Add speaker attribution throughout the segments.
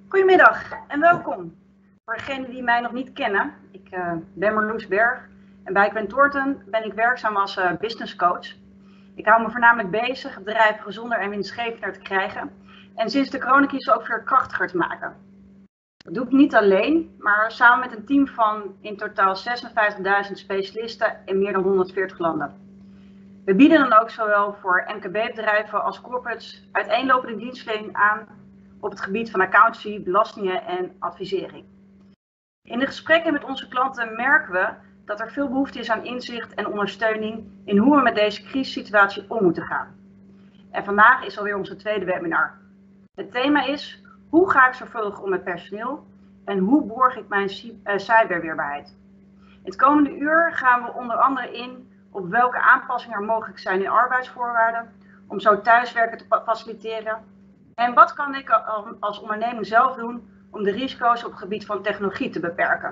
Speaker 1: Goedemiddag en welkom. Voor degenen die mij nog niet kennen, ik ben Marloes Berg en bij Grant Thornton ben ik werkzaam als business coach. Ik hou me voornamelijk bezig bedrijven gezonder en winstgevender te krijgen en sinds de coronacrisis ook weer krachtiger te maken. Dat doe ik niet alleen, maar samen met een team van in totaal 56.000 specialisten in meer dan 140 landen. We bieden dan ook zowel voor MKB-bedrijven als corporates uiteenlopende dienstverlening aan op het gebied van accountancy, belastingen en advisering. In de gesprekken met onze klanten merken we dat er veel behoefte is aan inzicht en ondersteuning in hoe we met deze crisissituatie om moeten gaan. En vandaag is alweer onze tweede webinar. Het thema is: hoe ga ik zorgvuldig om met personeel en hoe borg ik mijn cyberweerbaarheid? In het komende uur gaan we onder andere in op welke aanpassingen er mogelijk zijn in arbeidsvoorwaarden om zo thuiswerken te faciliteren. En wat kan ik als onderneming zelf doen om de risico's op het gebied van technologie te beperken?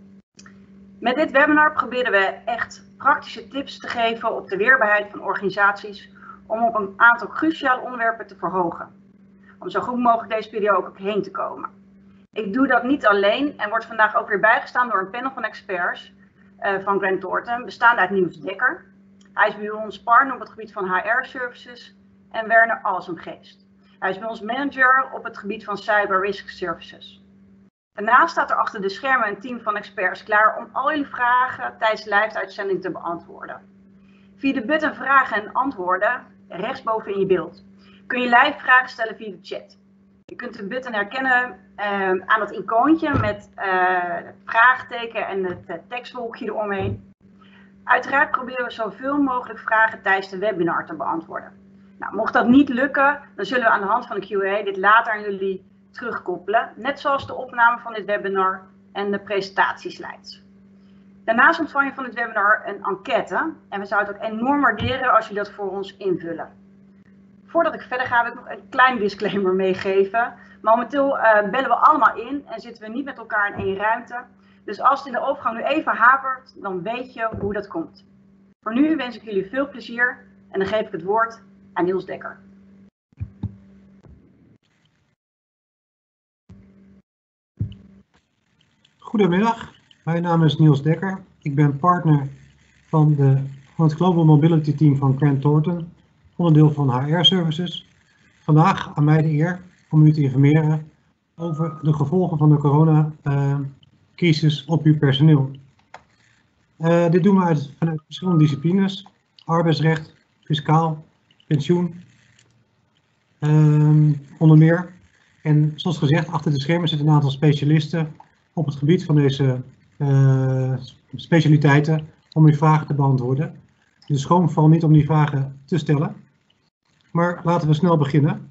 Speaker 1: Met dit webinar proberen we echt praktische tips te geven op de weerbaarheid van organisaties om op een aantal cruciale onderwerpen te verhogen. Om zo goed mogelijk deze periode ook heen te komen. Ik doe dat niet alleen en word vandaag ook weer bijgestaan door een panel van experts van Grant Thornton, bestaande uit Niels Dekker. Hij is bij ons partner op het gebied van HR-services en Werner Alsemgeest. Hij is bij ons manager op het gebied van Cyber Risk Services. Daarnaast staat er achter de schermen een team van experts klaar om al jullie vragen tijdens de live-uitzending te beantwoorden. Via de button vragen en antwoorden, rechtsboven in je beeld, kun je live vragen stellen via de chat. Je kunt de button herkennen aan het icoontje met het vraagteken en het tekstwolkje eromheen. Uiteraard proberen we zoveel mogelijk vragen tijdens de webinar te beantwoorden. Nou, mocht dat niet lukken, dan zullen we aan de hand van de Q&A dit later aan jullie terugkoppelen. Net zoals de opname van dit webinar en de presentatieslides. Daarnaast ontvang je van dit webinar een enquête. En we zouden het ook enorm waarderen als jullie dat voor ons invullen. Voordat ik verder ga, wil ik nog een klein disclaimer meegeven. Momenteel bellen we allemaal in en zitten we niet met elkaar in één ruimte. Dus als het in de overgang nu even hapert, dan weet je hoe dat komt. Voor nu wens ik jullie veel plezier en dan geef ik het woord aan Niels Dekker.
Speaker 2: Goedemiddag, mijn naam is Niels Dekker. Ik ben partner van het Global Mobility Team van Grant Thornton, onderdeel van HR Services. Vandaag aan mij de eer om u te informeren over de gevolgen van de coronacrisis op uw personeel. Dit doen we vanuit verschillende disciplines: arbeidsrecht, fiscaal, pensioen, onder meer. En zoals gezegd, achter de schermen zitten een aantal specialisten op het gebied van deze specialiteiten om uw vragen te beantwoorden. Dus schroom vooral niet om die vragen te stellen. Maar laten we snel beginnen.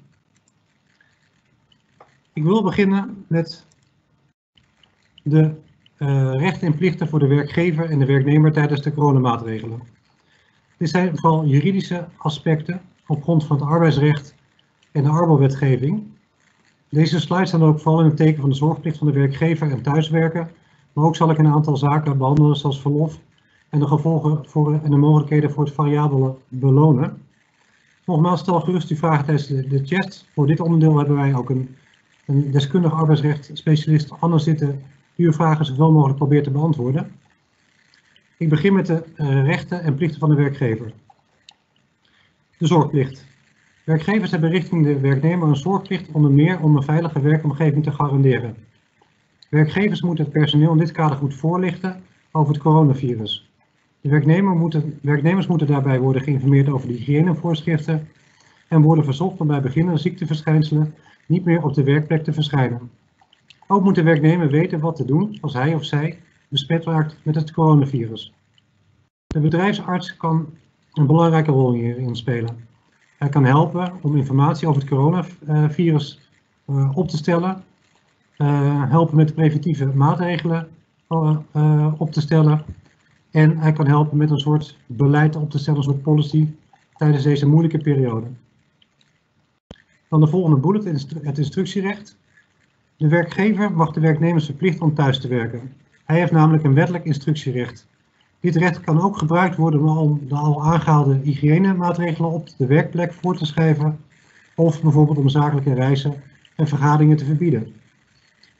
Speaker 2: Ik wil beginnen met de rechten en plichten voor de werkgever en de werknemer tijdens de coronamaatregelen. Dit zijn vooral juridische aspecten op grond van het arbeidsrecht en de arbeidswetgeving. Deze slides staan ook vooral in het teken van de zorgplicht van de werkgever en thuiswerken, maar ook zal ik een aantal zaken behandelen zoals verlof en de gevolgen en de mogelijkheden voor het variabele belonen. Nogmaals, stel gerust uw vragen tijdens de chat. Voor dit onderdeel hebben wij ook een deskundig arbeidsrecht specialist Anne zitten die uw vragen zoveel mogelijk probeert te beantwoorden. Ik begin met de rechten en plichten van de werkgever. De zorgplicht. Werkgevers hebben richting de werknemer een zorgplicht onder meer om een veilige werkomgeving te garanderen. Werkgevers moeten het personeel in dit kader goed voorlichten over het coronavirus. De werknemers moeten daarbij worden geïnformeerd over de hygiënevoorschriften en worden verzocht om bij beginnende ziekteverschijnselen niet meer op de werkplek te verschijnen. Ook moet de werknemer weten wat te doen als hij of zij besmet raakt met het coronavirus. De bedrijfsarts kan een belangrijke rol hierin spelen. Hij kan helpen om informatie over het coronavirus op te stellen, helpen met preventieve maatregelen op te stellen en hij kan helpen met een soort beleid op te stellen, een soort policy tijdens deze moeilijke periode. Dan de volgende bullet, het instructierecht. De werkgever mag de werknemers verplichten om thuis te werken. Hij heeft namelijk een wettelijk instructierecht. Dit recht kan ook gebruikt worden om de al aangehaalde hygiënemaatregelen op de werkplek voor te schrijven of bijvoorbeeld om zakelijke reizen en vergaderingen te verbieden.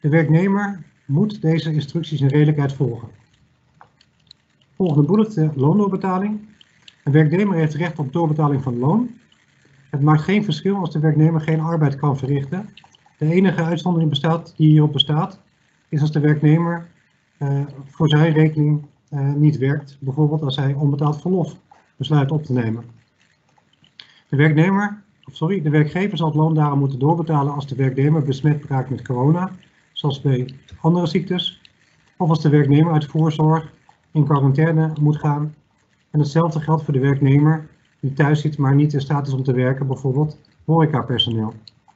Speaker 2: De werknemer moet deze instructies in redelijkheid volgen. Volgende bullet, de loondoorbetaling. Een werknemer heeft recht op doorbetaling van loon. Het maakt geen verschil als de werknemer geen arbeid kan verrichten. De enige uitzondering die hierop bestaat, is als de werknemer voor zijn rekening niet werkt. Bijvoorbeeld als hij onbetaald verlof besluit op te nemen. De werkgever zal het loon daarom moeten doorbetalen als de werknemer besmet raakt met corona, zoals bij andere ziektes, of als de werknemer uit voorzorg in quarantaine moet gaan. En hetzelfde geldt voor de werknemer die thuis zit, maar niet in staat is om te werken, bijvoorbeeld horecapersoneel.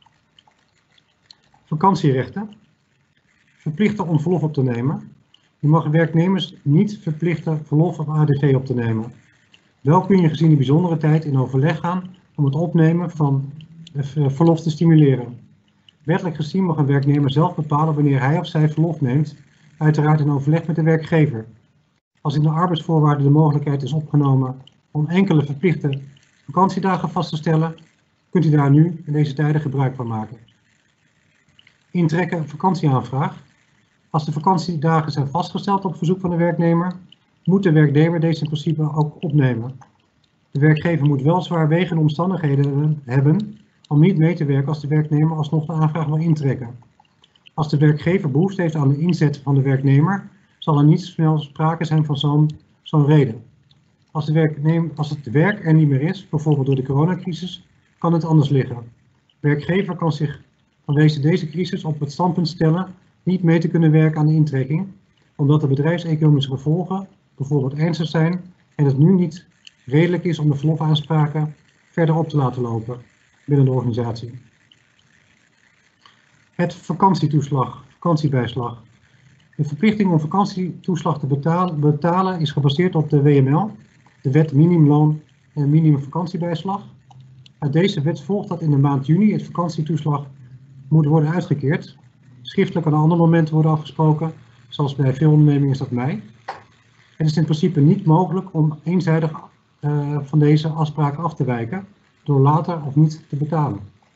Speaker 2: Vakantierechten. Verplichten om verlof op te nemen. Je mag werknemers niet verplichten verlof of ADV op te nemen. Wel kun je gezien de bijzondere tijd in overleg gaan om het opnemen van verlof te stimuleren. Wettelijk gezien mag een werknemer zelf bepalen wanneer hij of zij verlof neemt, uiteraard in overleg met de werkgever. Als in de arbeidsvoorwaarden de mogelijkheid is opgenomen om enkele verplichte vakantiedagen vast te stellen, kunt u daar nu in deze tijden gebruik van maken. Intrekken vakantieaanvraag. Als de vakantiedagen zijn vastgesteld op verzoek van de werknemer, moet de werknemer deze in principe ook opnemen. De werkgever moet wel zwaarwegende omstandigheden hebben om niet mee te werken als de werknemer alsnog de aanvraag wil intrekken. Als de werkgever behoefte heeft aan de inzet van de werknemer, zal er niet snel sprake zijn van zo'n reden. Als het werk er niet meer is, bijvoorbeeld door de coronacrisis, kan het anders liggen. De werkgever kan zich vanwege deze crisis op het standpunt stellen niet mee te kunnen werken aan de intrekking, omdat de bedrijfseconomische gevolgen bijvoorbeeld ernstig zijn en het nu niet redelijk is om de verlofaanspraken verder op te laten lopen binnen de organisatie. Het vakantiebijslag. De verplichting om vakantietoeslag te betalen is gebaseerd op de WML, de Wet Minimumloon en Minimumvakantiebijslag. Uit deze wet volgt dat in de maand juni het vakantietoeslag moet worden uitgekeerd. Schriftelijk aan een ander moment worden afgesproken, zoals bij veel ondernemingen is dat mei. Het is in principe niet mogelijk om eenzijdig van deze afspraken af te wijken door later of niet te betalen.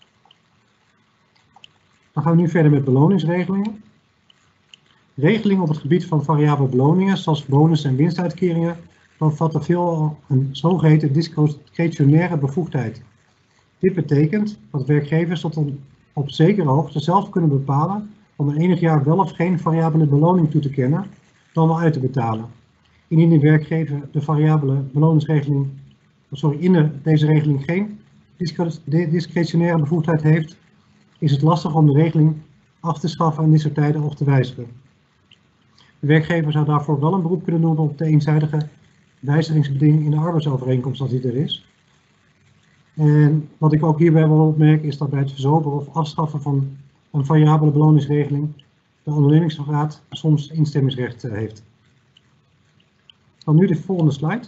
Speaker 2: Dan gaan we nu verder met beloningsregelingen. Regelingen op het gebied van variabele beloningen, zoals bonus- en winstuitkeringen, bevatten veelal een zogeheten discretionaire bevoegdheid. Dit betekent dat werkgevers tot op zekere hoogte zelf kunnen bepalen om een enig jaar wel of geen variabele beloning toe te kennen, dan wel uit te betalen. Indien de werkgever de variabele beloningsregeling, deze regeling geen discretionaire bevoegdheid heeft, is het lastig om de regeling af te schaffen in dit soort tijden of te wijzigen. De werkgever zou daarvoor wel een beroep kunnen doen op de eenzijdige wijzigingsbeding in de arbeidsovereenkomst als die er is. En wat ik ook hierbij wil opmerken is dat bij het verzoberen of afschaffen van een variabele beloningsregeling de ondernemingsraad soms instemmingsrecht heeft. Dan nu de volgende slide.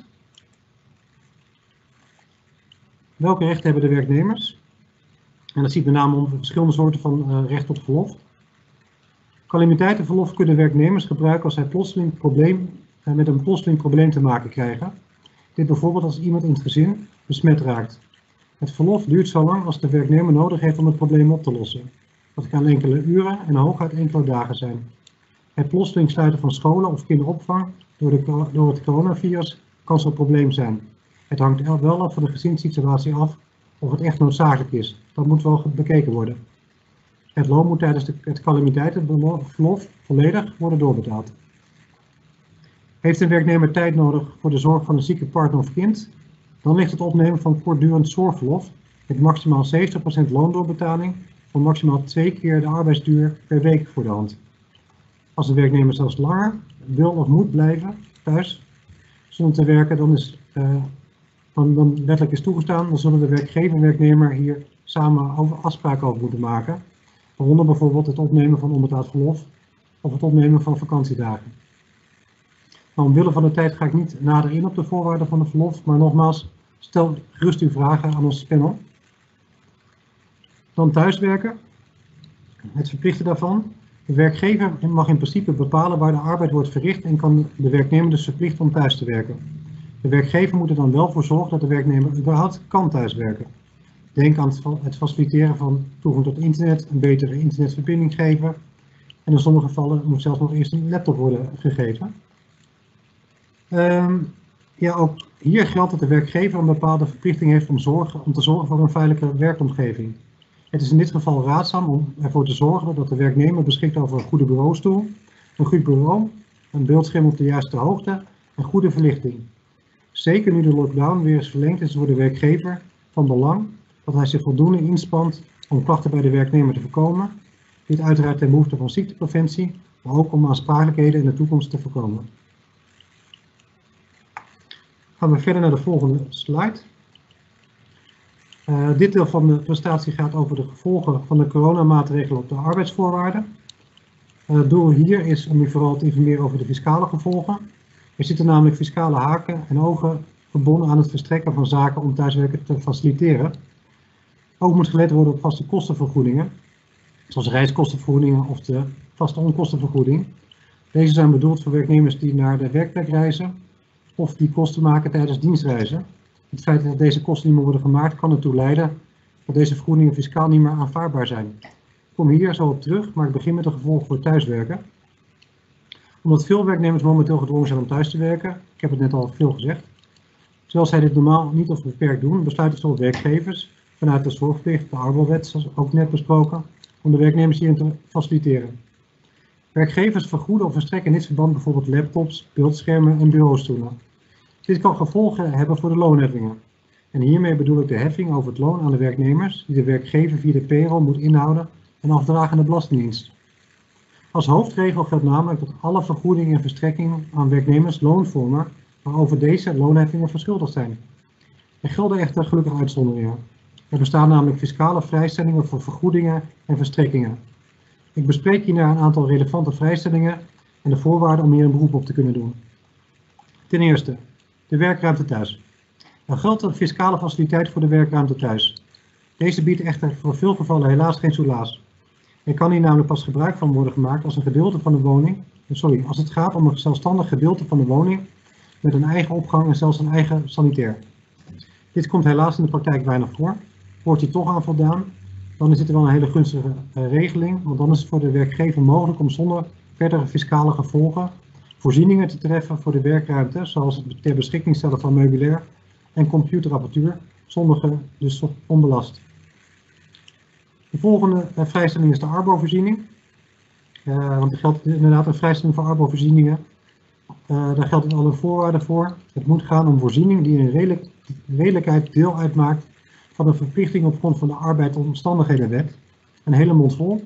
Speaker 2: Welke rechten hebben de werknemers? En dat ziet met name om verschillende soorten van recht op verlof. Calamiteitenverlof kunnen werknemers gebruiken als zij met een plotseling probleem te maken krijgen. Dit bijvoorbeeld als iemand in het gezin besmet raakt. Het verlof duurt zo lang als de werknemer nodig heeft om het probleem op te lossen. Dat kan enkele uren en hooguit enkele dagen zijn. Het plotseling sluiten van scholen of kinderopvang door het coronavirus kan zo'n probleem zijn. Het hangt wel af van de gezinssituatie af of het echt noodzakelijk is. Dat moet wel bekeken worden. Het loon moet tijdens het calamiteitenverlof volledig worden doorbetaald. Heeft een werknemer tijd nodig voor de zorg van een zieke partner of kind? Dan ligt het opnemen van kortdurend zorgverlof met maximaal 70% loondoorbetaling voor maximaal 2 keer de arbeidsduur per week voor de hand. Als de werknemer zelfs langer wil of moet blijven thuis zonder te werken, dan wettelijk is toegestaan, dan zullen de werkgever en werknemer hier samen afspraken over moeten maken. Waaronder bijvoorbeeld het opnemen van onbetaald verlof of het opnemen van vakantiedagen. Nou, omwille van de tijd ga ik niet nader in op de voorwaarden van het verlof, maar nogmaals, stel gerust uw vragen aan ons panel. Dan thuiswerken, het verplichten daarvan. De werkgever mag in principe bepalen waar de arbeid wordt verricht en kan de werknemer dus verplichten om thuis te werken. De werkgever moet er dan wel voor zorgen dat de werknemer überhaupt kan thuiswerken. Denk aan het faciliteren van toegang tot internet, een betere internetverbinding geven En in sommige gevallen moet zelfs nog eerst een laptop worden gegeven. Ja, ook hier geldt dat de werkgever een bepaalde verplichting heeft om te zorgen voor een veilige werkomgeving. Het is in dit geval raadzaam om ervoor te zorgen dat de werknemer beschikt over een goede bureaustoel, een goed bureau, een beeldscherm op de juiste hoogte en goede verlichting. Zeker nu de lockdown weer eens verlengd is voor de werkgever van belang dat hij zich voldoende inspant om klachten bij de werknemer te voorkomen. Dit uiteraard ten behoeve van ziektepreventie, maar ook om aansprakelijkheden in de toekomst te voorkomen. Gaan we verder naar de volgende slide. Dit deel van de presentatie gaat over de gevolgen van de coronamaatregelen op de arbeidsvoorwaarden. Het doel hier is om u vooral te informeren over de fiscale gevolgen. Er zitten namelijk fiscale haken en ogen verbonden aan het verstrekken van zaken om thuiswerken te faciliteren. Ook moet gelet worden op vaste kostenvergoedingen, zoals reiskostenvergoedingen of de vaste onkostenvergoeding. Deze zijn bedoeld voor werknemers die naar de werkplek reizen of die kosten maken tijdens dienstreizen. Het feit dat deze kosten niet meer worden gemaakt kan ertoe leiden dat deze vergoedingen fiscaal niet meer aanvaardbaar zijn. Ik kom hier zo op terug, maar ik begin met de gevolgen voor thuiswerken. Omdat veel werknemers momenteel gedwongen zijn om thuis te werken, ik heb het net al veel gezegd, terwijl zij dit normaal niet of beperkt doen, besluiten veel werkgevers vanuit de zorgplicht, de arbeidswet, zoals ook net besproken, om de werknemers hierin te faciliteren. Werkgevers vergoeden of verstrekken in dit verband bijvoorbeeld laptops, beeldschermen en bureaustoelen. Dit kan gevolgen hebben voor de loonheffingen. En hiermee bedoel ik de heffing over het loon aan de werknemers die de werkgever via de payroll moet inhouden en afdragen aan de Belastingdienst. Als hoofdregel geldt namelijk dat alle vergoedingen en verstrekkingen aan werknemers loon vormen waarover deze loonheffingen verschuldigd zijn. Er gelden echter gelukkig uitzonderingen. Er bestaan namelijk fiscale vrijstellingen voor vergoedingen en verstrekkingen. Ik bespreek hierna een aantal relevante vrijstellingen en de voorwaarden om hier een beroep op te kunnen doen. Ten eerste, de werkruimte thuis. Er geldt een fiscale faciliteit voor de werkruimte thuis. Deze biedt echter voor veel gevallen helaas geen soelaas. Er kan hier namelijk pas gebruik van worden gemaakt als als het gaat om een zelfstandig gedeelte van de woning met een eigen opgang en zelfs een eigen sanitair. Dit komt helaas in de praktijk weinig voor. Wordt hier toch aan voldaan, dan is dit wel een hele gunstige regeling, want dan is het voor de werkgever mogelijk om zonder verdere fiscale gevolgen voorzieningen te treffen voor de werkruimte, zoals het ter beschikking stellen van meubilair en computerapparatuur, zonder dus onbelast. De volgende vrijstelling is de arbovoorziening. Want er geldt inderdaad een vrijstelling voor arbovoorzieningen. Daar geldt al een voorwaarde voor. Het moet gaan om voorziening die in redelijkheid deel uitmaakt van een verplichting op grond van de arbeidsomstandighedenwet. Een hele mond vol.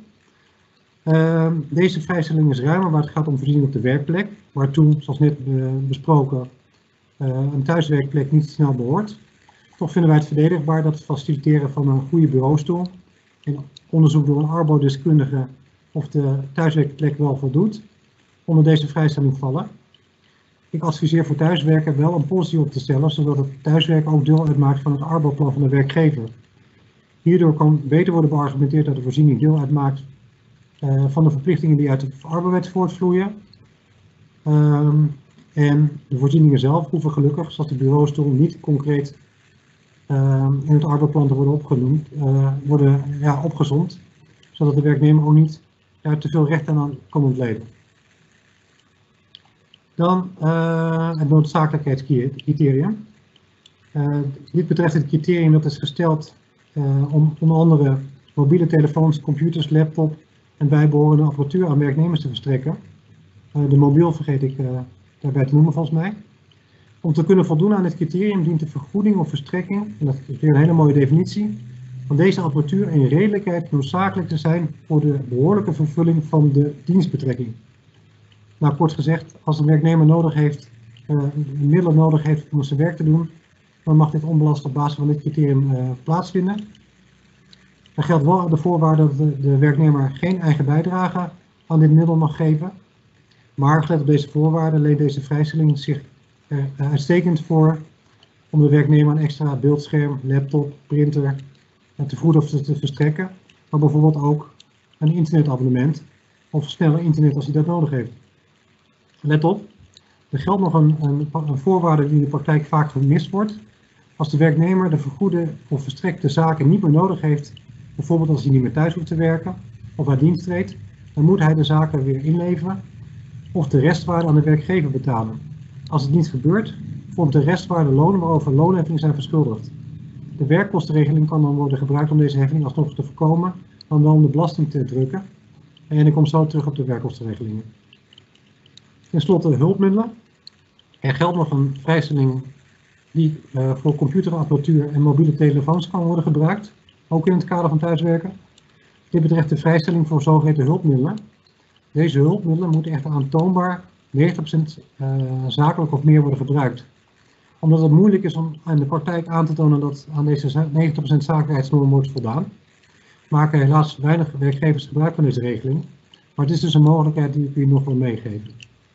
Speaker 2: Deze vrijstelling is ruimer waar het gaat om voorziening op de werkplek, waartoe, zoals net besproken, een thuiswerkplek niet snel behoort. Toch vinden wij het verdedigbaar dat het faciliteren van een goede bureaustoel en onderzoek door een arbodeskundige of de thuiswerkplek wel voldoet, onder deze vrijstelling vallen. Ik adviseer voor thuiswerken wel een policy op te stellen, zodat het thuiswerken ook deel uitmaakt van het arboplan van de werkgever. Hierdoor kan beter worden beargumenteerd dat de voorziening deel uitmaakt van de verplichtingen die uit de arbeidswet voortvloeien. En de voorzieningen zelf hoeven gelukkig, zoals de bureaustoel, niet concreet in het arbeidsplan te worden opgezomd, zodat de werknemer ook niet te veel rechten aan kan ontleden. Dan het noodzakelijkheidscriterium. Dit betreft het criterium dat is gesteld om onder andere mobiele telefoons, computers, laptop en bijbehorende apparatuur aan werknemers te verstrekken. De mobiel vergeet ik daarbij te noemen volgens mij. Om te kunnen voldoen aan dit criterium dient de vergoeding of verstrekking, en dat is weer een hele mooie definitie, van deze apparatuur in redelijkheid noodzakelijk te zijn voor de behoorlijke vervulling van de dienstbetrekking. Nou, kort gezegd, als een werknemer middelen nodig heeft om zijn werk te doen, dan mag dit onbelast op basis van dit criterium plaatsvinden. Er geldt wel de voorwaarde dat de werknemer geen eigen bijdrage aan dit middel mag geven. Maar gelet op deze voorwaarden leent deze vrijstelling zich uitstekend voor om de werknemer een extra beeldscherm, laptop, printer te voeden of te verstrekken. Maar bijvoorbeeld ook een internetabonnement of sneller internet als hij dat nodig heeft. Let op, er geldt nog een voorwaarde die in de praktijk vaak gemist wordt. Als de werknemer de vergoede of verstrekte zaken niet meer nodig heeft, bijvoorbeeld als hij niet meer thuis hoeft te werken of uit dienst treedt, dan moet hij de zaken weer inleveren of de restwaarde aan de werkgever betalen. Als het niet gebeurt, vormt de restwaarde lonen waarover loonheffingen zijn verschuldigd. De werkkostenregeling kan dan worden gebruikt om deze heffing alsnog te voorkomen, dan wel om de belasting te drukken. En ik kom zo terug op de werkkostenregelingen. Ten slotte hulpmiddelen. Er geldt nog een vrijstelling die voor computerapparatuur en mobiele telefoons kan worden gebruikt, ook in het kader van thuiswerken. Dit betreft de vrijstelling voor zogeheten hulpmiddelen. Deze hulpmiddelen moeten echter aantoonbaar 90% zakelijk of meer worden gebruikt. Omdat het moeilijk is om in de praktijk aan te tonen dat aan deze 90% zakelijkheidsnorm wordt voldaan, maken helaas weinig werkgevers gebruik van deze regeling. Maar het is dus een mogelijkheid die ik u nog wil meegeven.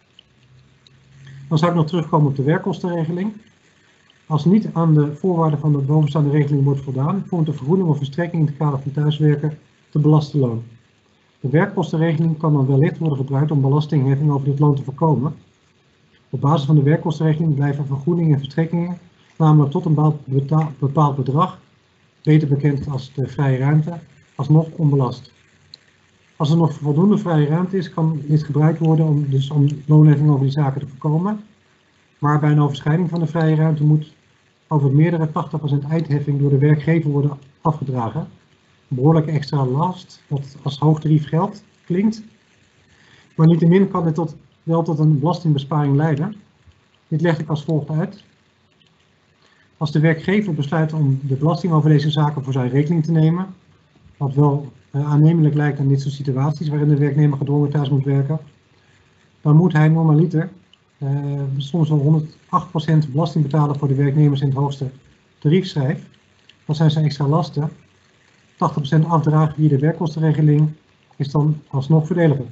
Speaker 2: Dan zou ik nog terugkomen op de werkkostenregeling. Als niet aan de voorwaarden van de bovenstaande regeling wordt voldaan, vormt de vergoeding of verstrekking in het kader van thuiswerken te belasten loon. De werkkostenregeling kan dan wellicht worden gebruikt om belastingheffing over dit loon te voorkomen. Op basis van de werkkostenregeling blijven vergoedingen en verstrekkingen namelijk tot een bepaald bedrag, beter bekend als de vrije ruimte, alsnog onbelast. Als er nog voldoende vrije ruimte is, kan dit gebruikt worden om loonheffing over die zaken te voorkomen. Maar bij een overschrijding van de vrije ruimte moet over meerdere 80% eindheffing door de werkgever worden afgedragen. Een behoorlijke extra last, wat als hoogtarief geld klinkt. Maar niettemin kan dit wel tot een belastingbesparing leiden. Dit leg ik als volgt uit. Als de werkgever besluit om de belasting over deze zaken voor zijn rekening te nemen, wat wel aannemelijk lijkt aan dit soort situaties waarin de werknemer gedwongen thuis moet werken, dan moet hij normaliter soms wel 108% belasting betalen voor de werknemers in het hoogste tariefschijf. Dat zijn zijn extra lasten. 80% afdragen via de werkkostenregeling is dan alsnog voordeliger.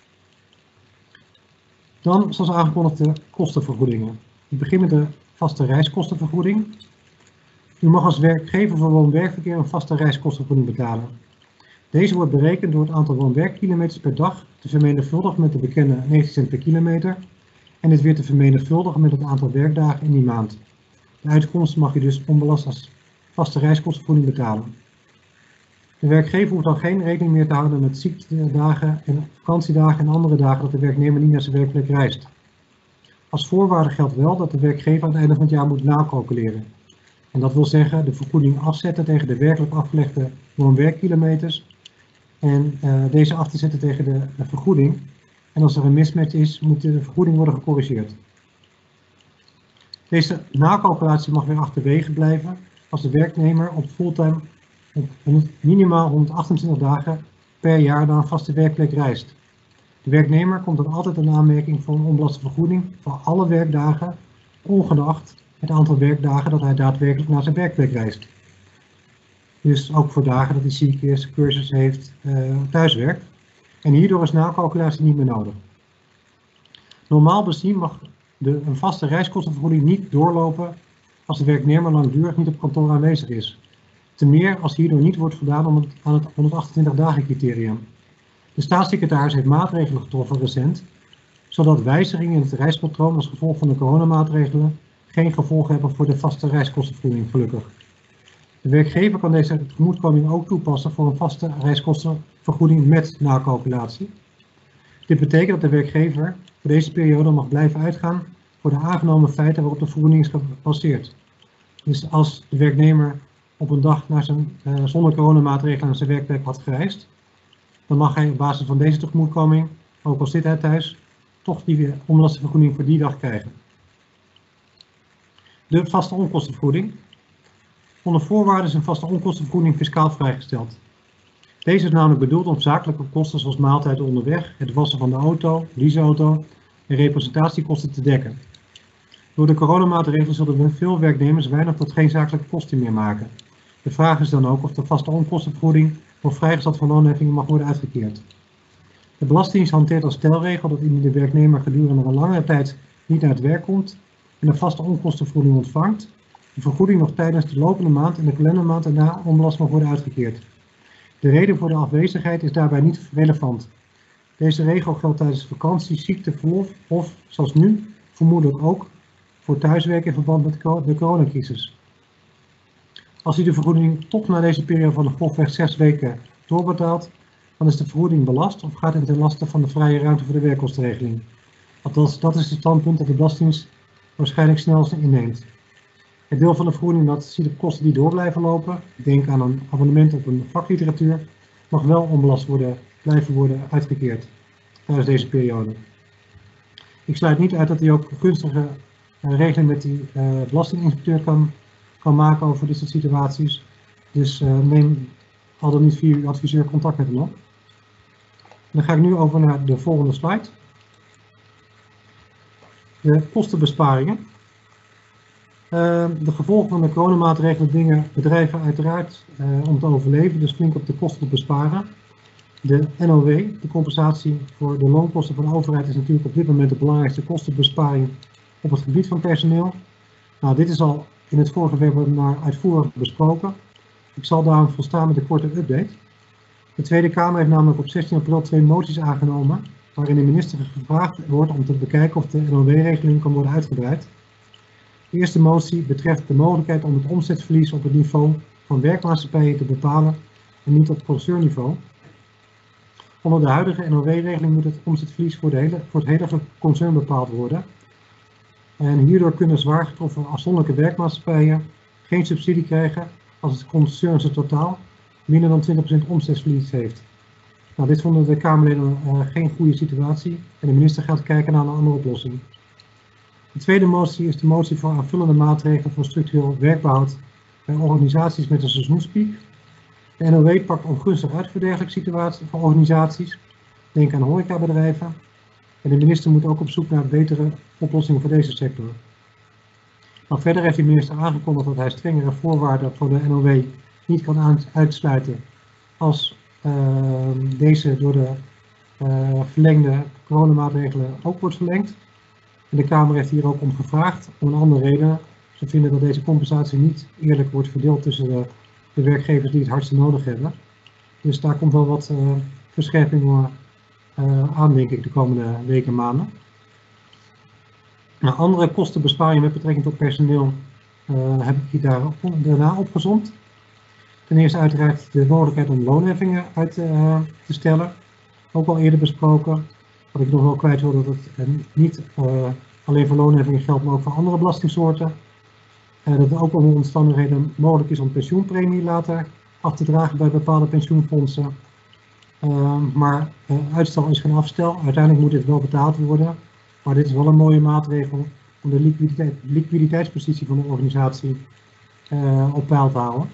Speaker 2: Dan, zoals aangekondigd, de kostenvergoedingen. Ik begin met de vaste reiskostenvergoeding. U mag als werkgever voor woon-werkverkeer een vaste reiskostenvergoeding betalen. Deze wordt berekend door het aantal woon-werkkilometers per dag te vermenigvuldigen met de bekende 19 cent per kilometer en dit weer te vermenigvuldigen met het aantal werkdagen in die maand. De uitkomst mag u dus onbelast als vaste reiskostenvergoeding betalen. De werkgever hoeft dan geen rekening meer te houden met ziektedagen en vakantiedagen en andere dagen dat de werknemer niet naar zijn werkplek reist. Als voorwaarde geldt wel dat de werkgever aan het einde van het jaar moet nakalculeren. En dat wil zeggen de vergoeding afzetten tegen de werkelijk afgelegde woon-werkkilometers en deze af te zetten tegen de vergoeding. En als er een mismatch is, moet de vergoeding worden gecorrigeerd. Deze nakalculatie mag weer achterwege blijven als de werknemer op fulltime op minimaal 128 dagen per jaar naar een vaste werkplek reist. De werknemer komt dan altijd in aanmerking voor een onbelaste vergoeding voor alle werkdagen, ongeacht het aantal werkdagen dat hij daadwerkelijk naar zijn werkplek reist. Dus ook voor dagen dat hij ziek is, cursus heeft, thuiswerkt. En hierdoor is nakalculatie niet meer nodig. Normaal bezien mag een vaste reiskostenvergoeding niet doorlopen als de werknemer langdurig niet op kantoor aanwezig is. Ten meer als hierdoor niet wordt voldaan aan het 128 dagen criterium. De staatssecretaris heeft maatregelen getroffen recent, zodat wijzigingen in het reispatroon als gevolg van de coronamaatregelen geen gevolgen hebben voor de vaste reiskostenvergoeding, gelukkig. De werkgever kan deze tegemoetkoming ook toepassen voor een vaste reiskostenvergoeding met nakalculatie. Dit betekent dat de werkgever voor deze periode mag blijven uitgaan voor de aangenomen feiten waarop de vergoeding is gebaseerd. Dus als de werknemer op een dag zonder coronamaatregelen naar zijn werkplek had gereisd, dan mag hij op basis van deze tegemoetkoming, ook al zit hij thuis, toch die onbelastingvergoeding voor die dag krijgen. De vaste onkostenvergoeding. Onder voorwaarden is een vaste onkostenvergoeding fiscaal vrijgesteld. Deze is namelijk bedoeld om zakelijke kosten zoals maaltijden onderweg, het wassen van de auto, leaseauto en representatiekosten te dekken. Door de coronamaatregelen zullen veel werknemers weinig tot geen zakelijke kosten meer maken. De vraag is dan ook of de vaste onkostenvergoeding voor vrijgesteld van loonheffingen mag worden uitgekeerd. De Belastingdienst hanteert als stelregel dat indien de werknemer gedurende een langere tijd niet naar het werk komt en een vaste onkostenvergoeding ontvangt, de vergoeding nog tijdens de lopende maand en de kalendermaand erna onbelast mag worden uitgekeerd. De reden voor de afwezigheid is daarbij niet relevant. Deze regel geldt tijdens vakantie, ziekte, verlof of, zoals nu, vermoedelijk ook voor thuiswerken in verband met de coronacrisis. Als u de vergoeding toch na deze periode van de grofweg 6 weken doorbetaalt, dan is de vergoeding belast of gaat het ten laste van de vrije ruimte voor de werkkostenregeling. Althans, dat is het standpunt dat de Belastingdienst waarschijnlijk snel inneemt. Het deel van de vergoeding dat ziet op kosten die door blijven lopen, denk aan een abonnement op een vakliteratuur, mag wel onbelast blijven worden uitgekeerd tijdens deze periode. Ik sluit niet uit dat hij ook gunstige regeling met die belastinginspecteur kan maken over dit soort situaties. Dus neem al dan niet via uw adviseur contact met hem op. Dan ga ik nu over naar de volgende slide. De kostenbesparingen. De gevolgen van de coronamaatregelen dwingen bedrijven uiteraard om te overleven, dus flink op de kosten te besparen. De NOW, de compensatie voor de loonkosten van de overheid, is natuurlijk op dit moment de belangrijkste kostenbesparing op het gebied van personeel. Nou, dit is al in het vorige webinar uitvoerig besproken. Ik zal daarom volstaan met een korte update. De Tweede Kamer heeft namelijk op 16 april 2 moties aangenomen, waarin de minister gevraagd wordt om te bekijken of de NOW-regeling kan worden uitgebreid. De eerste motie betreft de mogelijkheid om het omzetverlies op het niveau van werkmaatschappijen te bepalen en niet op concernniveau. Onder de huidige NOW-regeling moet het omzetverlies voor het hele concern bepaald worden. En hierdoor kunnen zwaar getroffen afzonderlijke werkmaatschappijen geen subsidie krijgen als het concern zijn totaal minder dan 20% omzetverlies heeft. Nou, dit vonden de Kamerleden geen goede situatie en de minister gaat kijken naar een andere oplossing. De tweede motie is de motie voor aanvullende maatregelen voor structureel werkbehoud bij organisaties met een seizoenspiek. De NOW pakt ongunstig uit voor dergelijke situaties voor organisaties. Denk aan horecabedrijven. En de minister moet ook op zoek naar betere oplossingen voor deze sector. Nou, verder heeft de minister aangekondigd dat hij strengere voorwaarden voor de NOW niet kan uitsluiten als deze door de verlengde coronamaatregelen ook wordt verlengd. En de Kamer heeft hier ook om gevraagd, om een andere reden. Ze vinden dat deze compensatie niet eerlijk wordt verdeeld tussen de werkgevers die het hardste nodig hebben. Dus daar komt wel wat verscherping aan, denk ik, de komende weken en maanden. Nou, andere kostenbesparingen met betrekking tot personeel heb ik hier daarna opgezomd. Ten eerste uiteraard de mogelijkheid om loonheffingen uit te stellen. Ook al eerder besproken. Wat ik nog wel kwijt wil, dat het niet alleen voor loonheffingen geldt, maar ook voor andere belastingsoorten. Dat het ook onder omstandigheden mogelijk is om pensioenpremie later af te dragen bij bepaalde pensioenfondsen. Maar uitstel is geen afstel. Uiteindelijk moet dit wel betaald worden. Maar dit is wel een mooie maatregel om de liquiditeitspositie van de organisatie op peil te houden.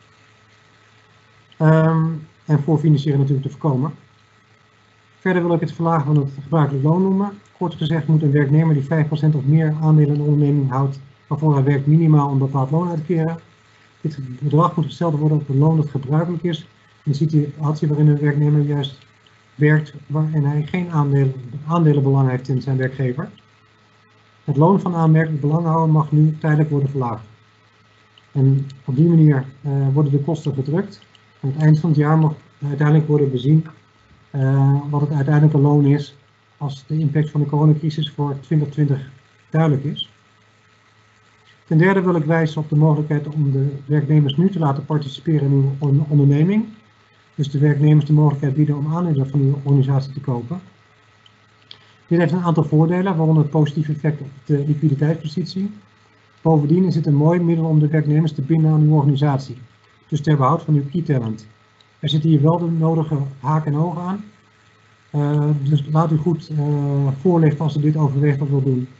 Speaker 2: En voor financieren natuurlijk te voorkomen. Verder wil ik het verlagen van het gebruikelijk loon noemen. Kort gezegd moet een werknemer die 5% of meer aandelen in de onderneming houdt waarvoor hij werkt minimaal een bepaald loon uitkeren. Dit bedrag moet gesteld worden op een loon dat gebruikelijk is in de situatie waarin een werknemer juist werkt waarin hij geen aandelenbelang heeft in zijn werkgever. Het loon van aanmerkelijk belanghouder mag nu tijdelijk worden verlaagd. En op die manier worden de kosten gedrukt. Aan het eind van het jaar mag uiteindelijk worden bezien wat het uiteindelijke loon is als de impact van de coronacrisis voor 2020 duidelijk is. Ten derde wil ik wijzen op de mogelijkheid om de werknemers nu te laten participeren in uw onderneming. Dus de werknemers de mogelijkheid bieden om aandelen van uw organisatie te kopen. Dit heeft een aantal voordelen, waaronder het positieve effect op de liquiditeitspositie. Bovendien is het een mooi middel om de werknemers te binden aan uw organisatie. Dus ter behoud van uw key talent. Er zitten hier wel de nodige haken en ogen aan. Dus laat u goed voorlichten als u dit overweegt of wil doen.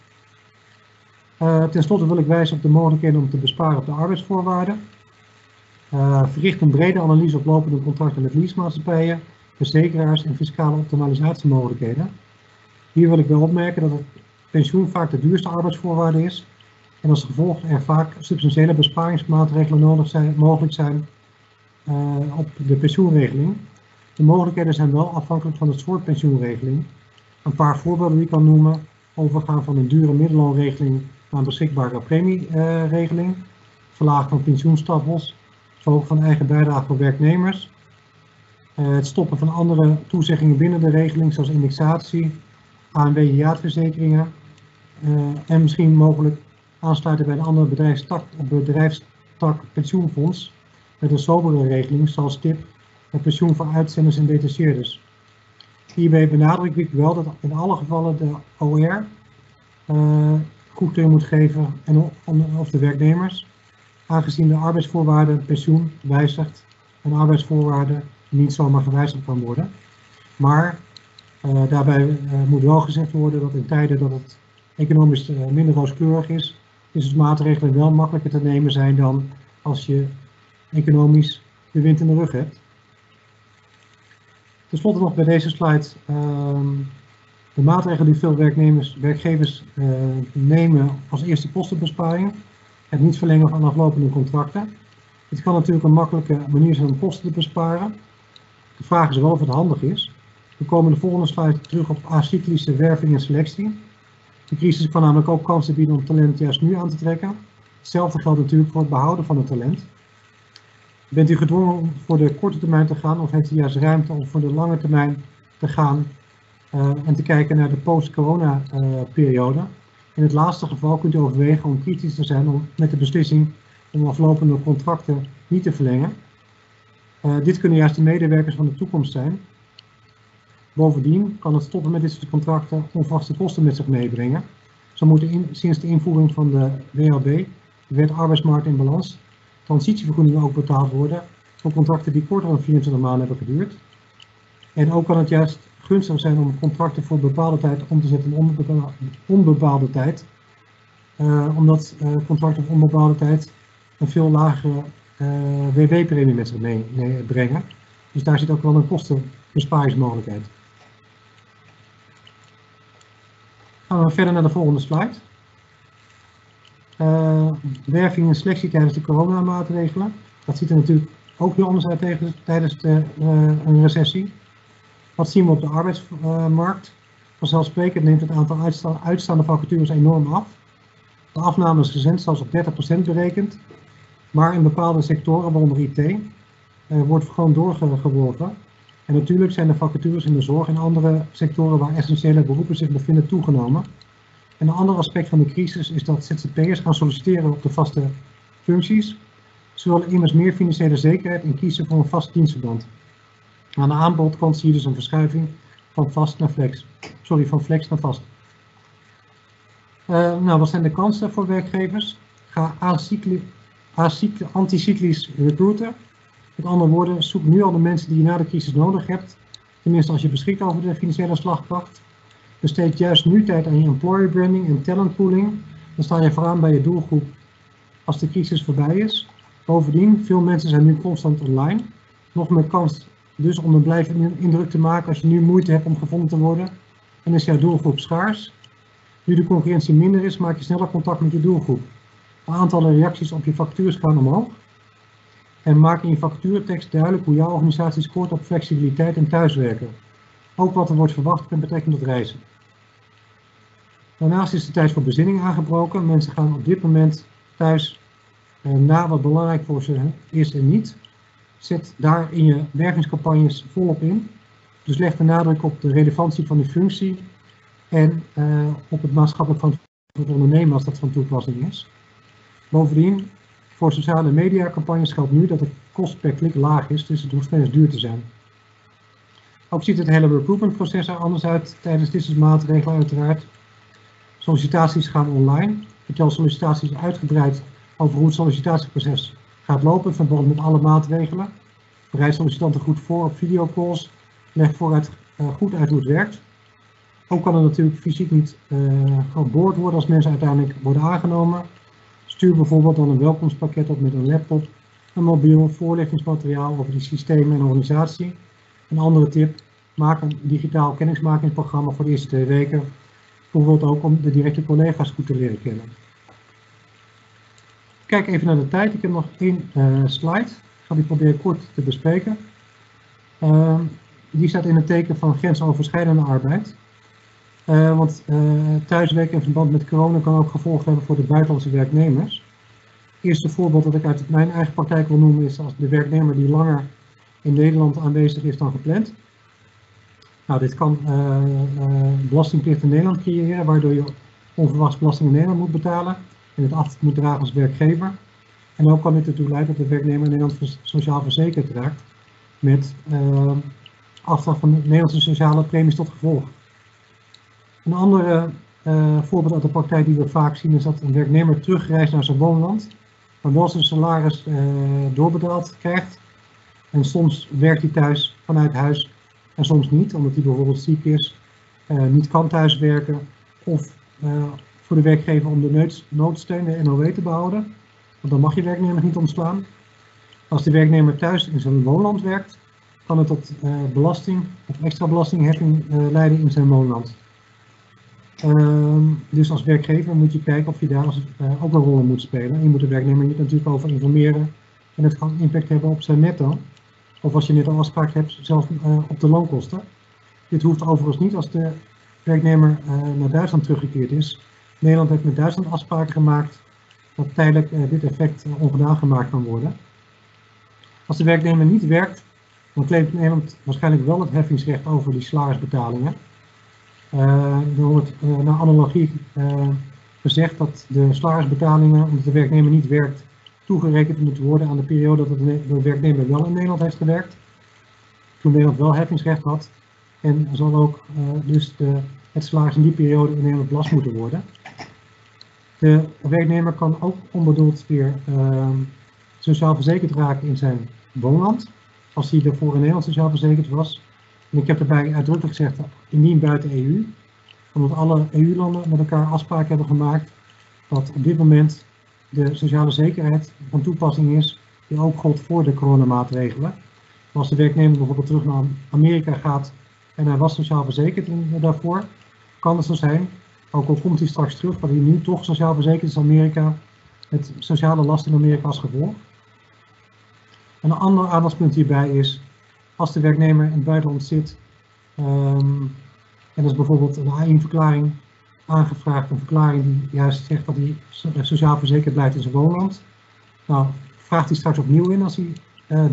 Speaker 2: Ten slotte wil ik wijzen op de mogelijkheden om te besparen op de arbeidsvoorwaarden. Verricht een brede analyse op lopende contracten met leasemaatschappijen, verzekeraars en fiscale optimalisatiemogelijkheden. Hier wil ik wel opmerken dat het pensioen vaak de duurste arbeidsvoorwaarde is en als gevolg er vaak substantiële besparingsmaatregelen mogelijk zijn op de pensioenregeling. De mogelijkheden zijn wel afhankelijk van het soort pensioenregeling. Een paar voorbeelden die ik kan noemen: overgaan van een dure middelloonregeling naar een beschikbare premieregeling, verlagen van pensioenstafels, verhogen van eigen bijdrage voor werknemers, het stoppen van andere toezeggingen binnen de regeling zoals indexatie, ANWJ-verzekeringen en misschien mogelijk aansluiten bij een andere bedrijfstak pensioenfonds met een sobere regeling zoals TIP het pensioen voor uitzenders en detacheerders. Hierbij benadruk ik wel dat in alle gevallen de OR goedkeuring moet geven of de werknemers, aangezien de arbeidsvoorwaarden pensioen wijzigt en arbeidsvoorwaarden niet zomaar gewijzigd kan worden. Maar daarbij moet wel gezegd worden dat in tijden dat het economisch minder rooskleurig is, dus maatregelen wel makkelijker te nemen zijn dan als je economisch de wind in de rug hebt. Ten slotte nog bij deze slide de maatregelen die veel werkgevers nemen als eerste kostenbesparing. Het niet verlengen van aflopende contracten. Het kan natuurlijk een makkelijke manier zijn om kosten te besparen. De vraag is wel of het handig is. We komen de volgende slide terug op acyclische werving en selectie. De crisis kan namelijk ook kansen bieden om talent juist nu aan te trekken. Hetzelfde geldt natuurlijk voor het behouden van het talent. Bent u gedwongen om voor de korte termijn te gaan of heeft u juist ruimte om voor de lange termijn te gaan en te kijken naar de post-corona periode? In het laatste geval kunt u overwegen om kritisch te zijn met de beslissing om aflopende contracten niet te verlengen. Dit kunnen juist de medewerkers van de toekomst zijn. Bovendien kan het stoppen met dit soort contracten onverwachte kosten met zich meebrengen. Zo moeten sinds de invoering van de WLB, de Wet Arbeidsmarkt in Balans, transitievergoedingen ook betaald worden voor contracten die korter dan 24 maanden hebben geduurd. En ook kan het juist gunstig zijn om contracten voor bepaalde tijd om te zetten in onbepaalde tijd. Omdat contracten voor onbepaalde tijd een veel lagere WW-premie met zich meebrengen. Dus daar zit ook wel een kostenbesparingsmogelijkheid. Gaan we verder naar de volgende slide. Werving en selectie tijdens de coronamaatregelen. Dat ziet er natuurlijk ook heel anders uit tijdens een recessie. Wat zien we op de arbeidsmarkt? Vanzelfsprekend neemt het aantal uitstaande vacatures enorm af. De afname is recent zelfs op 30% berekend. Maar in bepaalde sectoren, waaronder IT, wordt gewoon doorgeworven. En natuurlijk zijn de vacatures in de zorg en andere sectoren waar essentiële beroepen zich bevinden toegenomen. En een ander aspect van de crisis is dat ZZP'ers gaan solliciteren op de vaste functies. Ze willen immers meer financiële zekerheid en kiezen voor een vast dienstverband. Aan de aanbodkant zie je dus een verschuiving van vast naar flex. Van flex naar vast. Wat zijn de kansen voor werkgevers? Ga anticyclisch recruiten. Met andere woorden, zoek nu al de mensen die je na de crisis nodig hebt. Tenminste als je beschikt over de financiële slagkracht. Besteed juist nu tijd aan je employer branding en talent pooling. Dan sta je vooraan bij je doelgroep als de crisis voorbij is. Bovendien, veel mensen zijn nu constant online. Nog meer kans dus om een blijvende indruk te maken als je nu moeite hebt om gevonden te worden. En is jouw doelgroep schaars. Nu de concurrentie minder is, maak je sneller contact met je doelgroep. De aantallen reacties op je vacatures gaan omhoog. En maak in je vacaturetekst duidelijk hoe jouw organisatie scoort op flexibiliteit en thuiswerken. Ook wat er wordt verwacht met betrekking tot reizen. Daarnaast is de tijd voor bezinning aangebroken. Mensen gaan op dit moment thuis na wat belangrijk voor ze is en niet. Zet daar in je wervingscampagnes volop in. Dus leg de nadruk op de relevantie van de functie en op het maatschappelijk verantwoord ondernemen als dat van toepassing is. Bovendien, voor sociale media campagnes geldt nu dat de kost per klik laag is, dus het hoeft geen eens duur te zijn. Ook ziet het hele recruitmentproces er anders uit tijdens dit soort maatregelen uiteraard. Sollicitaties gaan online. Vertel sollicitaties uitgebreid over hoe het sollicitatieproces gaat lopen in verband met alle maatregelen. Bereid sollicitanten goed voor op videocalls. Leg vooruit goed uit hoe het werkt. Ook kan er natuurlijk fysiek niet geboord worden als mensen uiteindelijk worden aangenomen. Stuur bijvoorbeeld dan een welkomstpakket op met een laptop, een mobiel voorlichtingsmateriaal over die systemen en organisatie. Een andere tip, maak een digitaal kennismakingsprogramma voor de eerste 2 weken. Bijvoorbeeld ook om de directe collega's goed te leren kennen. Kijk even naar de tijd. Ik heb nog 1 slide. Ik ga die proberen kort te bespreken. Die staat in het teken van grensoverschrijdende arbeid. Want thuiswerken in verband met corona kan ook gevolgen hebben voor de buitenlandse werknemers. Het eerste voorbeeld dat ik uit mijn eigen praktijk wil noemen is als de werknemer die langer in Nederland aanwezig is dan gepland. Nou, dit kan belastingplicht in Nederland creëren, waardoor je onverwachts belasting in Nederland moet betalen en het af moet dragen als werkgever. En ook kan dit ertoe leiden dat de werknemer in Nederland sociaal verzekerd raakt met aftrap van de Nederlandse sociale premies tot gevolg. Een andere voorbeeld uit de praktijk die we vaak zien is dat een werknemer terugreist naar zijn woonland, maar wel zijn salaris doorbetaald krijgt. En soms werkt hij thuis vanuit huis en soms niet, omdat hij bijvoorbeeld ziek is, niet kan thuiswerken of voor de werkgever om de noodsteun, de NOW, te behouden. Want dan mag je werknemer niet ontslaan. Als de werknemer thuis in zijn woonland werkt, kan het tot belasting of extra belastingheffing leiden in zijn woonland. Dus als werkgever moet je kijken of je daar ook een rol in moet spelen. Je moet de werknemer hier natuurlijk over informeren en het kan impact hebben op zijn netto. Of als je net een afspraak hebt, zelfs op de loonkosten. Dit hoeft overigens niet als de werknemer naar Duitsland teruggekeerd is. Nederland heeft met Duitsland afspraken gemaakt dat tijdelijk dit effect ongedaan gemaakt kan worden. Als de werknemer niet werkt, dan claimt Nederland waarschijnlijk wel het heffingsrecht over die salarisbetalingen. Er wordt naar analogie gezegd dat de salarisbetalingen, omdat de werknemer niet werkt, toegerekend moeten worden aan de periode dat de werknemer wel in Nederland heeft gewerkt. Toen Nederland wel heffingsrecht had. En zal ook dus het salaris in die periode in Nederland belast moeten worden. De werknemer kan ook onbedoeld weer sociaal verzekerd raken in zijn woonland, als hij daarvoor in Nederland sociaal verzekerd was. En ik heb daarbij uitdrukkelijk gezegd, indien buiten EU, omdat alle EU-landen met elkaar afspraken hebben gemaakt dat op dit moment de sociale zekerheid van toepassing is, die ook gold voor de coronamaatregelen. Maar als de werknemer bijvoorbeeld terug naar Amerika gaat en hij was sociaal verzekerd daarvoor, kan het zo zijn, ook al komt hij straks terug, dat hij nu toch sociaal verzekerd is in Amerika, met sociale last in Amerika als gevolg. En een ander aandachtspunt hierbij is, als de werknemer in het buitenland zit, en dat is bijvoorbeeld een A1-verklaring aangevraagd, een verklaring die juist zegt dat hij sociaal verzekerd blijft in zijn woonland. Nou, vraagt hij straks opnieuw in als hij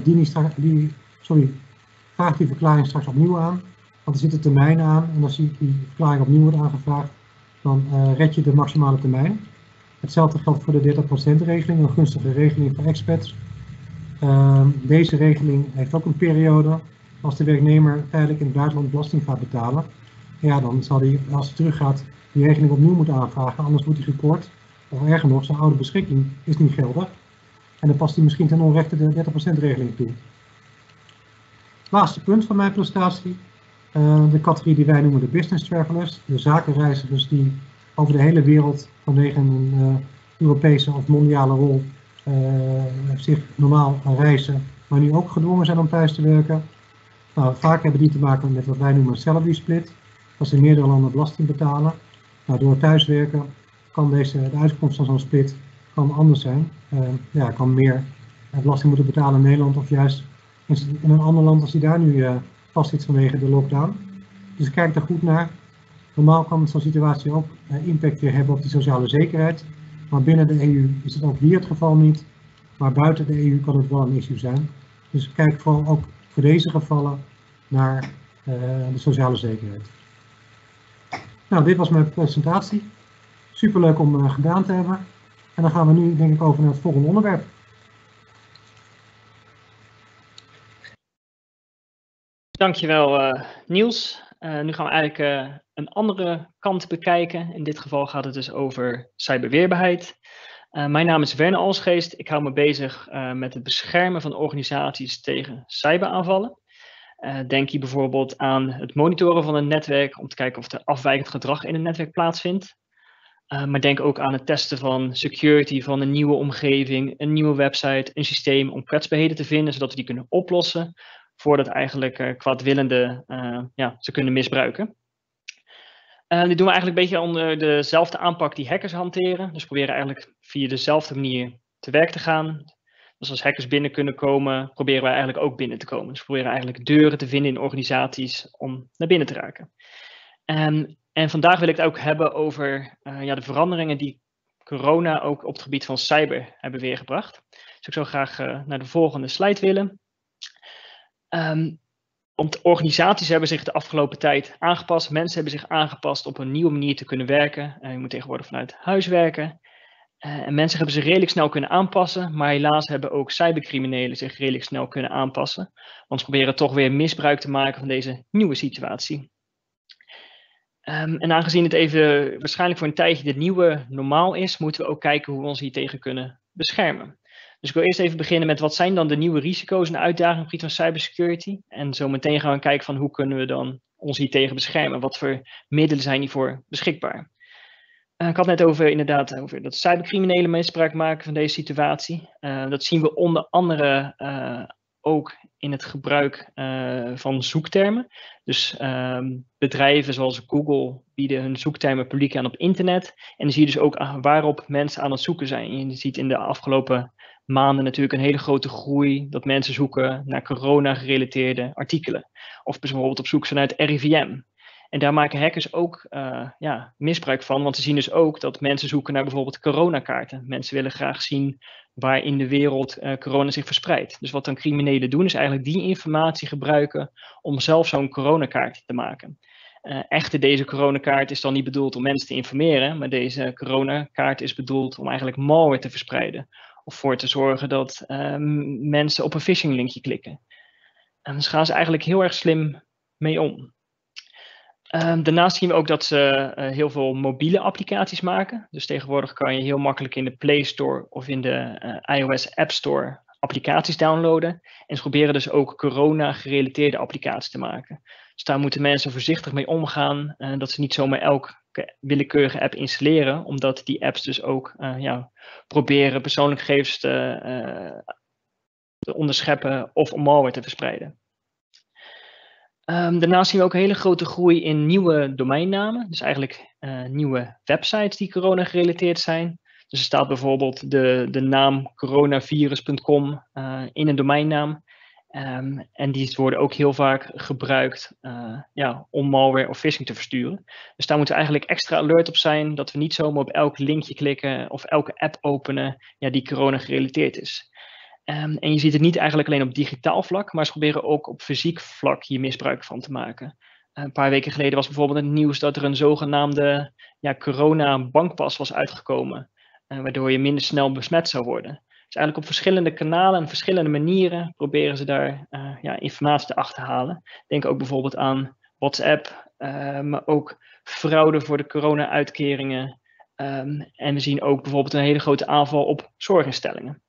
Speaker 2: vraagt die verklaring straks opnieuw aan, want er zitten termijnen aan en als die verklaring opnieuw wordt aangevraagd, dan red je de maximale termijn. Hetzelfde geldt voor de 30% regeling, een gunstige regeling voor expats. Deze regeling heeft ook een periode. Als de werknemer tijdelijk in het buitenland belasting gaat betalen, ja, dan zal hij, als hij teruggaat, die regeling opnieuw moeten aanvragen, anders wordt hij gekort. Of erger nog, zijn oude beschikking is niet geldig. En dan past hij misschien ten onrechte de 30% regeling toe. Laatste punt van mijn presentatie. De categorie die wij noemen de business travelers. De zakenreizigers die over de hele wereld vanwege een Europese of mondiale rol zich normaal reizen, maar nu ook gedwongen zijn om thuis te werken. Nou, vaak hebben die te maken met wat wij noemen een salary split. Als ze in meerdere landen belasting betalen. Nou, door thuiswerken kan de uitkomst van zo'n split kan anders zijn. Kan meer belasting moeten betalen in Nederland of juist in een ander land als die daar nu vast zit vanwege de lockdown. Dus kijk daar goed naar. Normaal kan zo'n situatie ook impact weer hebben op die sociale zekerheid. Maar binnen de EU is het ook hier het geval niet. Maar buiten de EU kan het wel een issue zijn. Dus kijk vooral ook voor deze gevallen naar de sociale zekerheid. Nou, dit was mijn presentatie. Superleuk om gedaan te hebben. En dan gaan we nu denk ik over naar het volgende onderwerp.
Speaker 3: Dankjewel Niels. Nu gaan we eigenlijk een andere kant bekijken. In dit geval gaat het dus over cyberweerbaarheid. Mijn naam is Werner Alsgeest. Ik hou me bezig met het beschermen van organisaties tegen cyberaanvallen. Denk hier bijvoorbeeld aan het monitoren van een netwerk om te kijken of er afwijkend gedrag in een netwerk plaatsvindt. Maar denk ook aan het testen van security van een nieuwe omgeving, een nieuwe website, een systeem om kwetsbaarheden te vinden, zodat we die kunnen oplossen voordat eigenlijk kwaadwillenden ze kunnen misbruiken. Dit doen we eigenlijk een beetje onder dezelfde aanpak die hackers hanteren. Dus proberen eigenlijk via dezelfde manier te werk te gaan. Dus als hackers binnen kunnen komen, proberen wij eigenlijk ook binnen te komen. Dus we proberen eigenlijk deuren te vinden in organisaties om naar binnen te raken. En vandaag wil ik het ook hebben over de veranderingen die corona ook op het gebied van cyber hebben weergebracht. Dus ik zou graag naar de volgende slide willen. Organisaties hebben zich de afgelopen tijd aangepast. Mensen hebben zich aangepast op een nieuwe manier te kunnen werken. Je moet tegenwoordig vanuit huis werken. En mensen hebben zich redelijk snel kunnen aanpassen, maar helaas hebben ook cybercriminelen zich redelijk snel kunnen aanpassen. Want ze proberen toch weer misbruik te maken van deze nieuwe situatie. En aangezien het even waarschijnlijk voor een tijdje de nieuwe normaal is, moeten we ook kijken hoe we ons hier tegen kunnen beschermen. Dus ik wil eerst even beginnen met wat zijn dan de nieuwe risico's en uitdagingen op het gebied van cybersecurity. En zo meteen gaan we kijken van hoe kunnen we dan ons hier tegen beschermen. Wat voor middelen zijn hiervoor beschikbaar. Ik had net over dat cybercriminelen misbruik maken van deze situatie. Dat zien we onder andere ook in het gebruik van zoektermen. Dus bedrijven zoals Google bieden hun zoektermen publiek aan op internet. En dan zie je dus ook waarop mensen aan het zoeken zijn. En je ziet in de afgelopen maanden natuurlijk een hele grote groei dat mensen zoeken naar corona-gerelateerde artikelen. Of bijvoorbeeld op zoek zijn naar het RIVM. En daar maken hackers ook misbruik van, want ze zien dus ook dat mensen zoeken naar bijvoorbeeld coronakaarten. Mensen willen graag zien waar in de wereld corona zich verspreidt. Dus wat dan criminelen doen, is eigenlijk die informatie gebruiken om zelf zo'n coronakaart te maken. Echter, deze coronakaart is dan niet bedoeld om mensen te informeren, maar deze coronakaart is bedoeld om eigenlijk malware te verspreiden. Of voor te zorgen dat mensen op een phishing linkje klikken. En dus gaan ze eigenlijk heel erg slim mee om. Daarnaast zien we ook dat ze heel veel mobiele applicaties maken. Dus tegenwoordig kan je heel makkelijk in de Play Store of in de iOS App Store applicaties downloaden. En ze proberen dus ook corona-gerelateerde applicaties te maken. Dus daar moeten mensen voorzichtig mee omgaan. Dat ze niet zomaar elke willekeurige app installeren. Omdat die apps dus ook proberen persoonlijke gegevens te onderscheppen of om malware te verspreiden. Daarnaast zien we ook een hele grote groei in nieuwe domeinnamen. Dus eigenlijk nieuwe websites die corona gerelateerd zijn. Dus er staat bijvoorbeeld de naam coronavirus.com in een domeinnaam. En die worden ook heel vaak gebruikt om malware of phishing te versturen. Dus daar moeten we eigenlijk extra alert op zijn dat we niet zomaar op elk linkje klikken of elke app openen die corona gerelateerd is. En je ziet het niet eigenlijk alleen op digitaal vlak, maar ze proberen ook op fysiek vlak hier misbruik van te maken. Een paar weken geleden was bijvoorbeeld het nieuws dat er een zogenaamde corona-bankpas was uitgekomen, waardoor je minder snel besmet zou worden. Dus eigenlijk op verschillende kanalen en verschillende manieren proberen ze daar informatie te achterhalen. Denk ook bijvoorbeeld aan WhatsApp, maar ook fraude voor de corona-uitkeringen. En we zien ook bijvoorbeeld een hele grote aanval op zorginstellingen.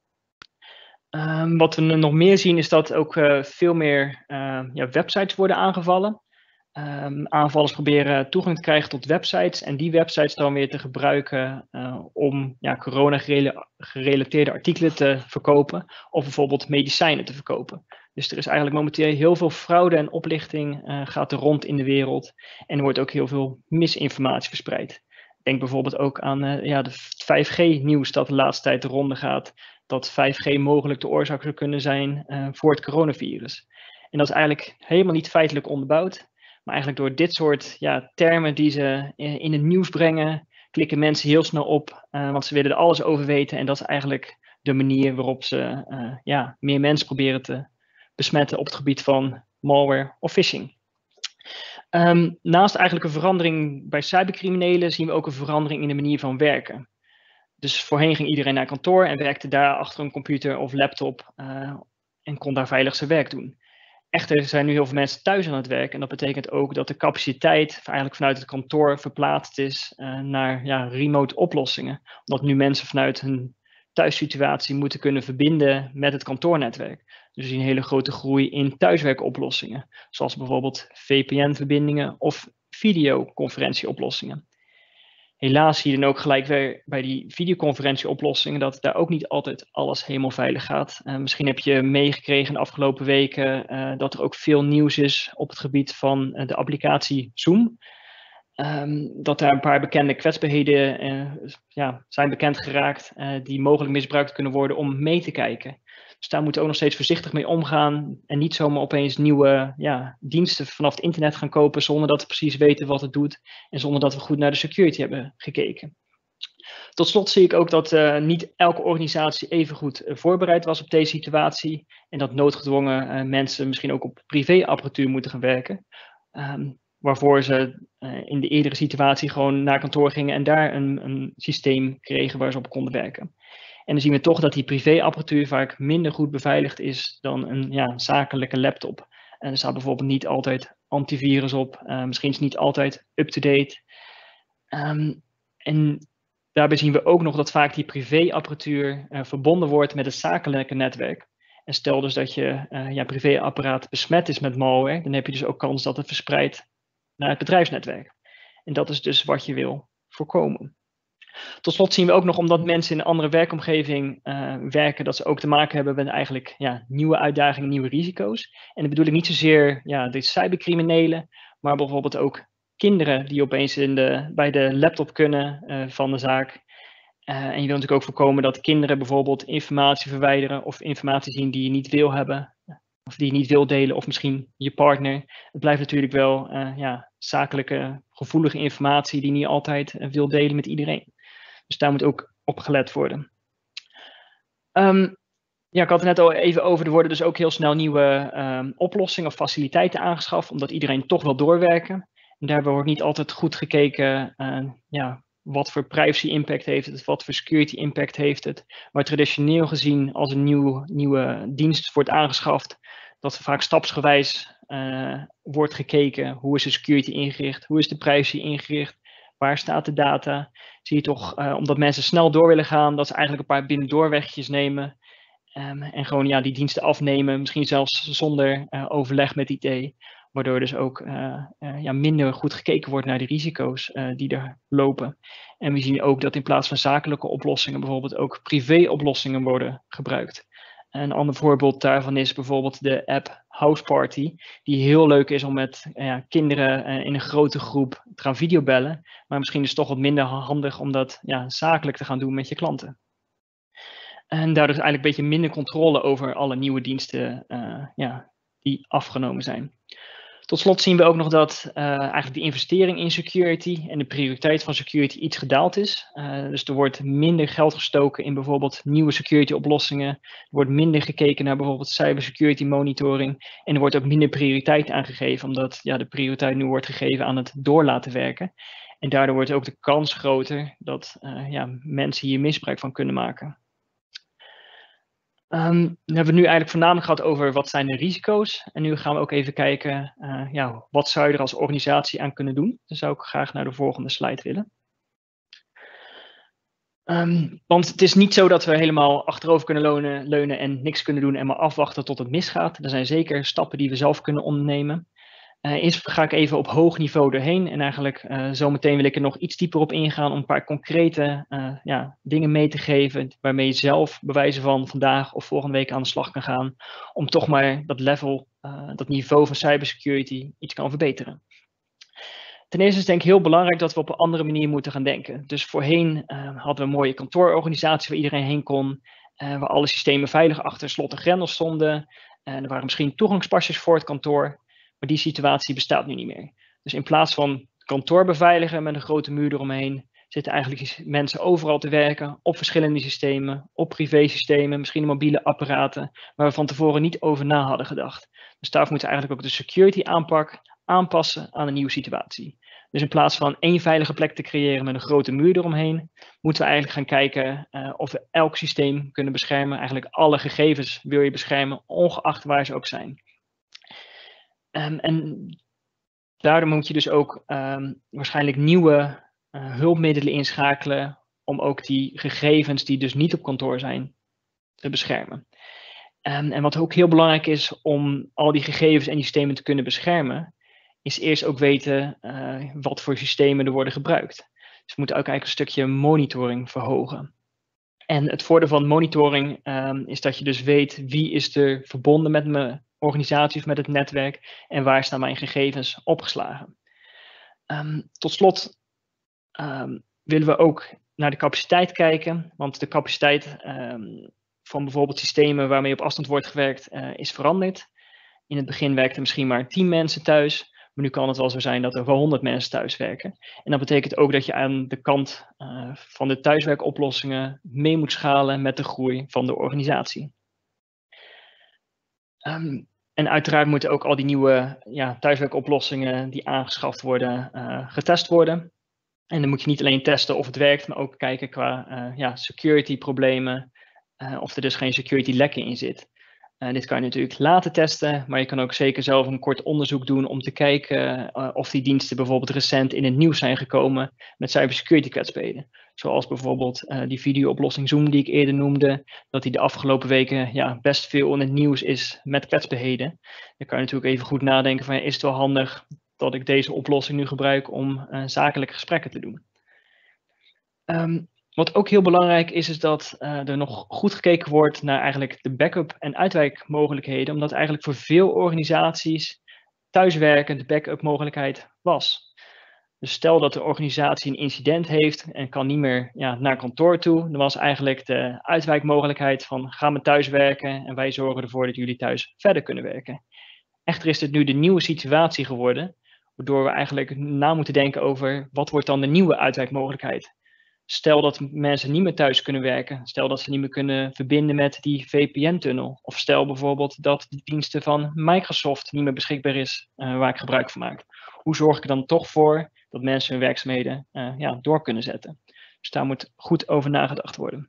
Speaker 3: Wat we nog meer zien is dat ook veel meer websites worden aangevallen. Aanvallers proberen toegang te krijgen tot websites en die websites dan weer te gebruiken om corona-gerelateerde artikelen te verkopen of bijvoorbeeld medicijnen te verkopen. Dus er is eigenlijk momenteel heel veel fraude en oplichting gaat er rond in de wereld en er wordt ook heel veel misinformatie verspreid. Denk bijvoorbeeld ook aan de 5G-nieuws dat de laatste tijd de ronde gaat, dat 5G mogelijk de oorzaak zou kunnen zijn voor het coronavirus. En dat is eigenlijk helemaal niet feitelijk onderbouwd. Maar eigenlijk door dit soort termen die ze in het nieuws brengen, klikken mensen heel snel op. Want ze willen er alles over weten. En dat is eigenlijk de manier waarop ze meer mensen proberen te besmetten op het gebied van malware of phishing. Naast eigenlijk een verandering bij cybercriminelen zien we ook een verandering in de manier van werken. Dus voorheen ging iedereen naar kantoor en werkte daar achter een computer of laptop en kon daar veilig zijn werk doen. Echter zijn nu heel veel mensen thuis aan het werk en dat betekent ook dat de capaciteit eigenlijk vanuit het kantoor verplaatst is naar remote oplossingen. Omdat nu mensen vanuit hun thuissituatie moeten kunnen verbinden met het kantoornetwerk. Dus we zien een hele grote groei in thuiswerkoplossingen, zoals bijvoorbeeld VPN-verbindingen of videoconferentieoplossingen. Helaas zie je dan ook gelijk weer bij die videoconferentieoplossingen dat daar ook niet altijd alles helemaal veilig gaat. Misschien heb je meegekregen de afgelopen weken dat er ook veel nieuws is op het gebied van de applicatie Zoom. Dat daar een paar bekende kwetsbaarheden zijn bekend geraakt die mogelijk misbruikt kunnen worden om mee te kijken. Dus daar moeten we ook nog steeds voorzichtig mee omgaan en niet zomaar opeens nieuwe diensten vanaf het internet gaan kopen zonder dat we precies weten wat het doet en zonder dat we goed naar de security hebben gekeken. Tot slot zie ik ook dat niet elke organisatie even goed voorbereid was op deze situatie en dat noodgedwongen mensen misschien ook op privéapparatuur moeten gaan werken. waarvoor ze in de eerdere situatie gewoon naar kantoor gingen en daar een systeem kregen waar ze op konden werken. En dan zien we toch dat die privéapparatuur vaak minder goed beveiligd is dan een zakelijke laptop. En er staat bijvoorbeeld niet altijd antivirus op, misschien is het niet altijd up-to-date. En daarbij zien we ook nog dat vaak die privéapparatuur verbonden wordt met het zakelijke netwerk. En stel dus dat je privéapparaat besmet is met malware, dan heb je dus ook kans dat het verspreidt naar het bedrijfsnetwerk. En dat is dus wat je wil voorkomen. Tot slot zien we ook nog, omdat mensen in een andere werkomgeving werken, dat ze ook te maken hebben met eigenlijk nieuwe uitdagingen, nieuwe risico's. En dat bedoel ik niet zozeer de cybercriminelen, maar bijvoorbeeld ook kinderen die opeens bij de laptop kunnen van de zaak. En je wil natuurlijk ook voorkomen dat kinderen bijvoorbeeld informatie verwijderen of informatie zien die je niet wil hebben. Of die je niet wil delen, of misschien je partner. Het blijft natuurlijk wel zakelijke, gevoelige informatie die je niet altijd wil delen met iedereen. Dus daar moet ook op gelet worden. Ik had het net al even over, er worden dus ook heel snel nieuwe oplossingen of faciliteiten aangeschaft, omdat iedereen toch wil doorwerken. En daarbij wordt niet altijd goed gekeken wat voor privacy impact heeft het, wat voor security impact heeft het. Maar traditioneel gezien, als een nieuwe dienst wordt aangeschaft, dat vaak stapsgewijs wordt gekeken, hoe is de security ingericht, hoe is de privacy ingericht, waar staat de data. Zie je toch, omdat mensen snel door willen gaan, dat ze eigenlijk een paar binnendoorwegjes nemen en gewoon die diensten afnemen, misschien zelfs zonder overleg met IT. Waardoor dus ook minder goed gekeken wordt naar de risico's die er lopen. En we zien ook dat in plaats van zakelijke oplossingen bijvoorbeeld ook privé-oplossingen worden gebruikt. Een ander voorbeeld daarvan is bijvoorbeeld de app Houseparty, die heel leuk is om met kinderen in een grote groep te gaan videobellen. Maar misschien is het toch wat minder handig om dat zakelijk te gaan doen met je klanten. En daardoor is eigenlijk een beetje minder controle over alle nieuwe diensten die afgenomen zijn. Tot slot zien we ook nog dat eigenlijk de investering in security en de prioriteit van security iets gedaald is. Dus er wordt minder geld gestoken in bijvoorbeeld nieuwe security oplossingen. Er wordt minder gekeken naar bijvoorbeeld cybersecurity monitoring. En er wordt ook minder prioriteit aangegeven, omdat de prioriteit nu wordt gegeven aan het door laten werken. En daardoor wordt ook de kans groter dat mensen hier misbruik van kunnen maken. Dan hebben we nu eigenlijk voornamelijk gehad over wat zijn de risico's. En nu gaan we ook even kijken, wat zou je er als organisatie aan kunnen doen. Dan zou ik graag naar de volgende slide willen. Want het is niet zo dat we helemaal achterover kunnen leunen en niks kunnen doen en maar afwachten tot het misgaat. Er zijn zeker stappen die we zelf kunnen ondernemen. Eerst ga ik even op hoog niveau doorheen en eigenlijk zometeen wil ik er nog iets dieper op ingaan om een paar concrete dingen mee te geven waarmee je zelf bij wijze van vandaag of volgende week aan de slag kan gaan om toch maar dat level, dat niveau van cybersecurity iets kan verbeteren. Ten eerste is het denk ik heel belangrijk dat we op een andere manier moeten gaan denken. Dus voorheen hadden we een mooie kantoororganisatie waar iedereen heen kon, waar alle systemen veilig achter slot en grendel stonden. Er waren misschien toegangspasjes voor het kantoor. Maar die situatie bestaat nu niet meer. Dus in plaats van kantoor beveiligen met een grote muur eromheen, zitten eigenlijk mensen overal te werken op verschillende systemen, op privésystemen, misschien mobiele apparaten, waar we van tevoren niet over na hadden gedacht. Dus daarvoor moeten we eigenlijk ook de security aanpak aanpassen aan een nieuwe situatie. Dus in plaats van één veilige plek te creëren met een grote muur eromheen, moeten we eigenlijk gaan kijken of we elk systeem kunnen beschermen. Eigenlijk alle gegevens wil je beschermen, ongeacht waar ze ook zijn. En daardoor moet je dus ook waarschijnlijk nieuwe hulpmiddelen inschakelen om ook die gegevens die dus niet op kantoor zijn te beschermen. En wat ook heel belangrijk is om al die gegevens en die systemen te kunnen beschermen, is eerst ook weten wat voor systemen er worden gebruikt. Dus we moeten ook eigenlijk een stukje monitoring verhogen. En het voordeel van monitoring is dat je dus weet wie is er verbonden met mijn organisatie of met het netwerk en waar staan mijn gegevens opgeslagen. Tot slot willen we ook naar de capaciteit kijken, want de capaciteit van bijvoorbeeld systemen waarmee op afstand wordt gewerkt is veranderd. In het begin werkten misschien maar 10 mensen thuis, maar nu kan het wel zo zijn dat er wel 100 mensen thuis werken. En dat betekent ook dat je aan de kant van de thuiswerkoplossingen mee moet schalen met de groei van de organisatie. En uiteraard moeten ook al die nieuwe thuiswerkoplossingen die aangeschaft worden, getest worden. En dan moet je niet alleen testen of het werkt, maar ook kijken qua security problemen, of er dus geen security lekken in zit. Dit kan je natuurlijk laten testen, maar je kan ook zeker zelf een kort onderzoek doen om te kijken of die diensten bijvoorbeeld recent in het nieuws zijn gekomen met cybersecurity kwetsbaarheden. Zoals bijvoorbeeld die videooplossing Zoom die ik eerder noemde, dat die de afgelopen weken best veel in het nieuws is met kwetsbaarheden. Dan kan je natuurlijk even goed nadenken van is het wel handig dat ik deze oplossing nu gebruik om zakelijke gesprekken te doen. Wat ook heel belangrijk is dat er nog goed gekeken wordt naar eigenlijk de backup en uitwijkmogelijkheden, omdat eigenlijk voor veel organisaties thuiswerken de backup mogelijkheid was. Dus stel dat de organisatie een incident heeft en kan niet meer naar kantoor toe, dan was eigenlijk de uitwijkmogelijkheid van ga maar thuiswerken en wij zorgen ervoor dat jullie thuis verder kunnen werken. Echter is dit nu de nieuwe situatie geworden, waardoor we eigenlijk na moeten denken over wat wordt dan de nieuwe uitwijkmogelijkheid. Stel dat mensen niet meer thuis kunnen werken. Stel dat ze niet meer kunnen verbinden met die VPN-tunnel. Of stel bijvoorbeeld dat de diensten van Microsoft niet meer beschikbaar is waar ik gebruik van maak. Hoe zorg ik er dan toch voor dat mensen hun werkzaamheden door kunnen zetten? Dus daar moet goed over nagedacht worden.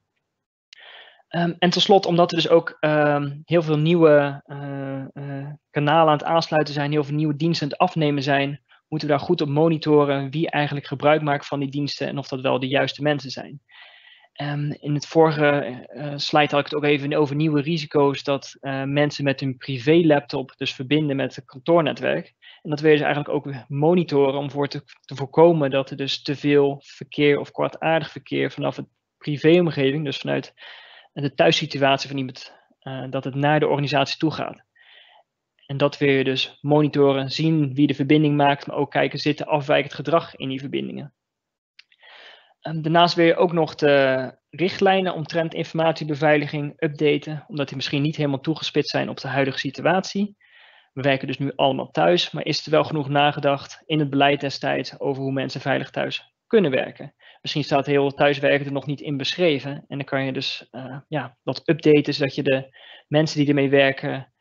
Speaker 3: En tenslotte, omdat er dus ook heel veel nieuwe kanalen aan het aansluiten zijn, heel veel nieuwe diensten aan het afnemen zijn, moeten we daar goed op monitoren wie eigenlijk gebruik maakt van die diensten en of dat wel de juiste mensen zijn. In het vorige slide had ik het ook even over nieuwe risico's dat mensen met hun privé laptop dus verbinden met het kantoornetwerk. En dat willen ze eigenlijk ook monitoren om voor te voorkomen dat er dus te veel verkeer of kwaadaardig verkeer vanaf het privéomgeving, dus vanuit de thuissituatie van iemand, dat het naar de organisatie toe gaat. En dat wil je dus monitoren, zien wie de verbinding maakt, maar ook kijken, zit er afwijkend gedrag in die verbindingen. Daarnaast wil je ook nog de richtlijnen omtrent informatiebeveiliging updaten, omdat die misschien niet helemaal toegespitst zijn op de huidige situatie. We werken dus nu allemaal thuis, maar is er wel genoeg nagedacht in het beleid destijds over hoe mensen veilig thuis kunnen werken? Misschien staat heel thuiswerken er nog niet in beschreven en dan kan je dus dat updaten, zodat je de mensen die ermee werken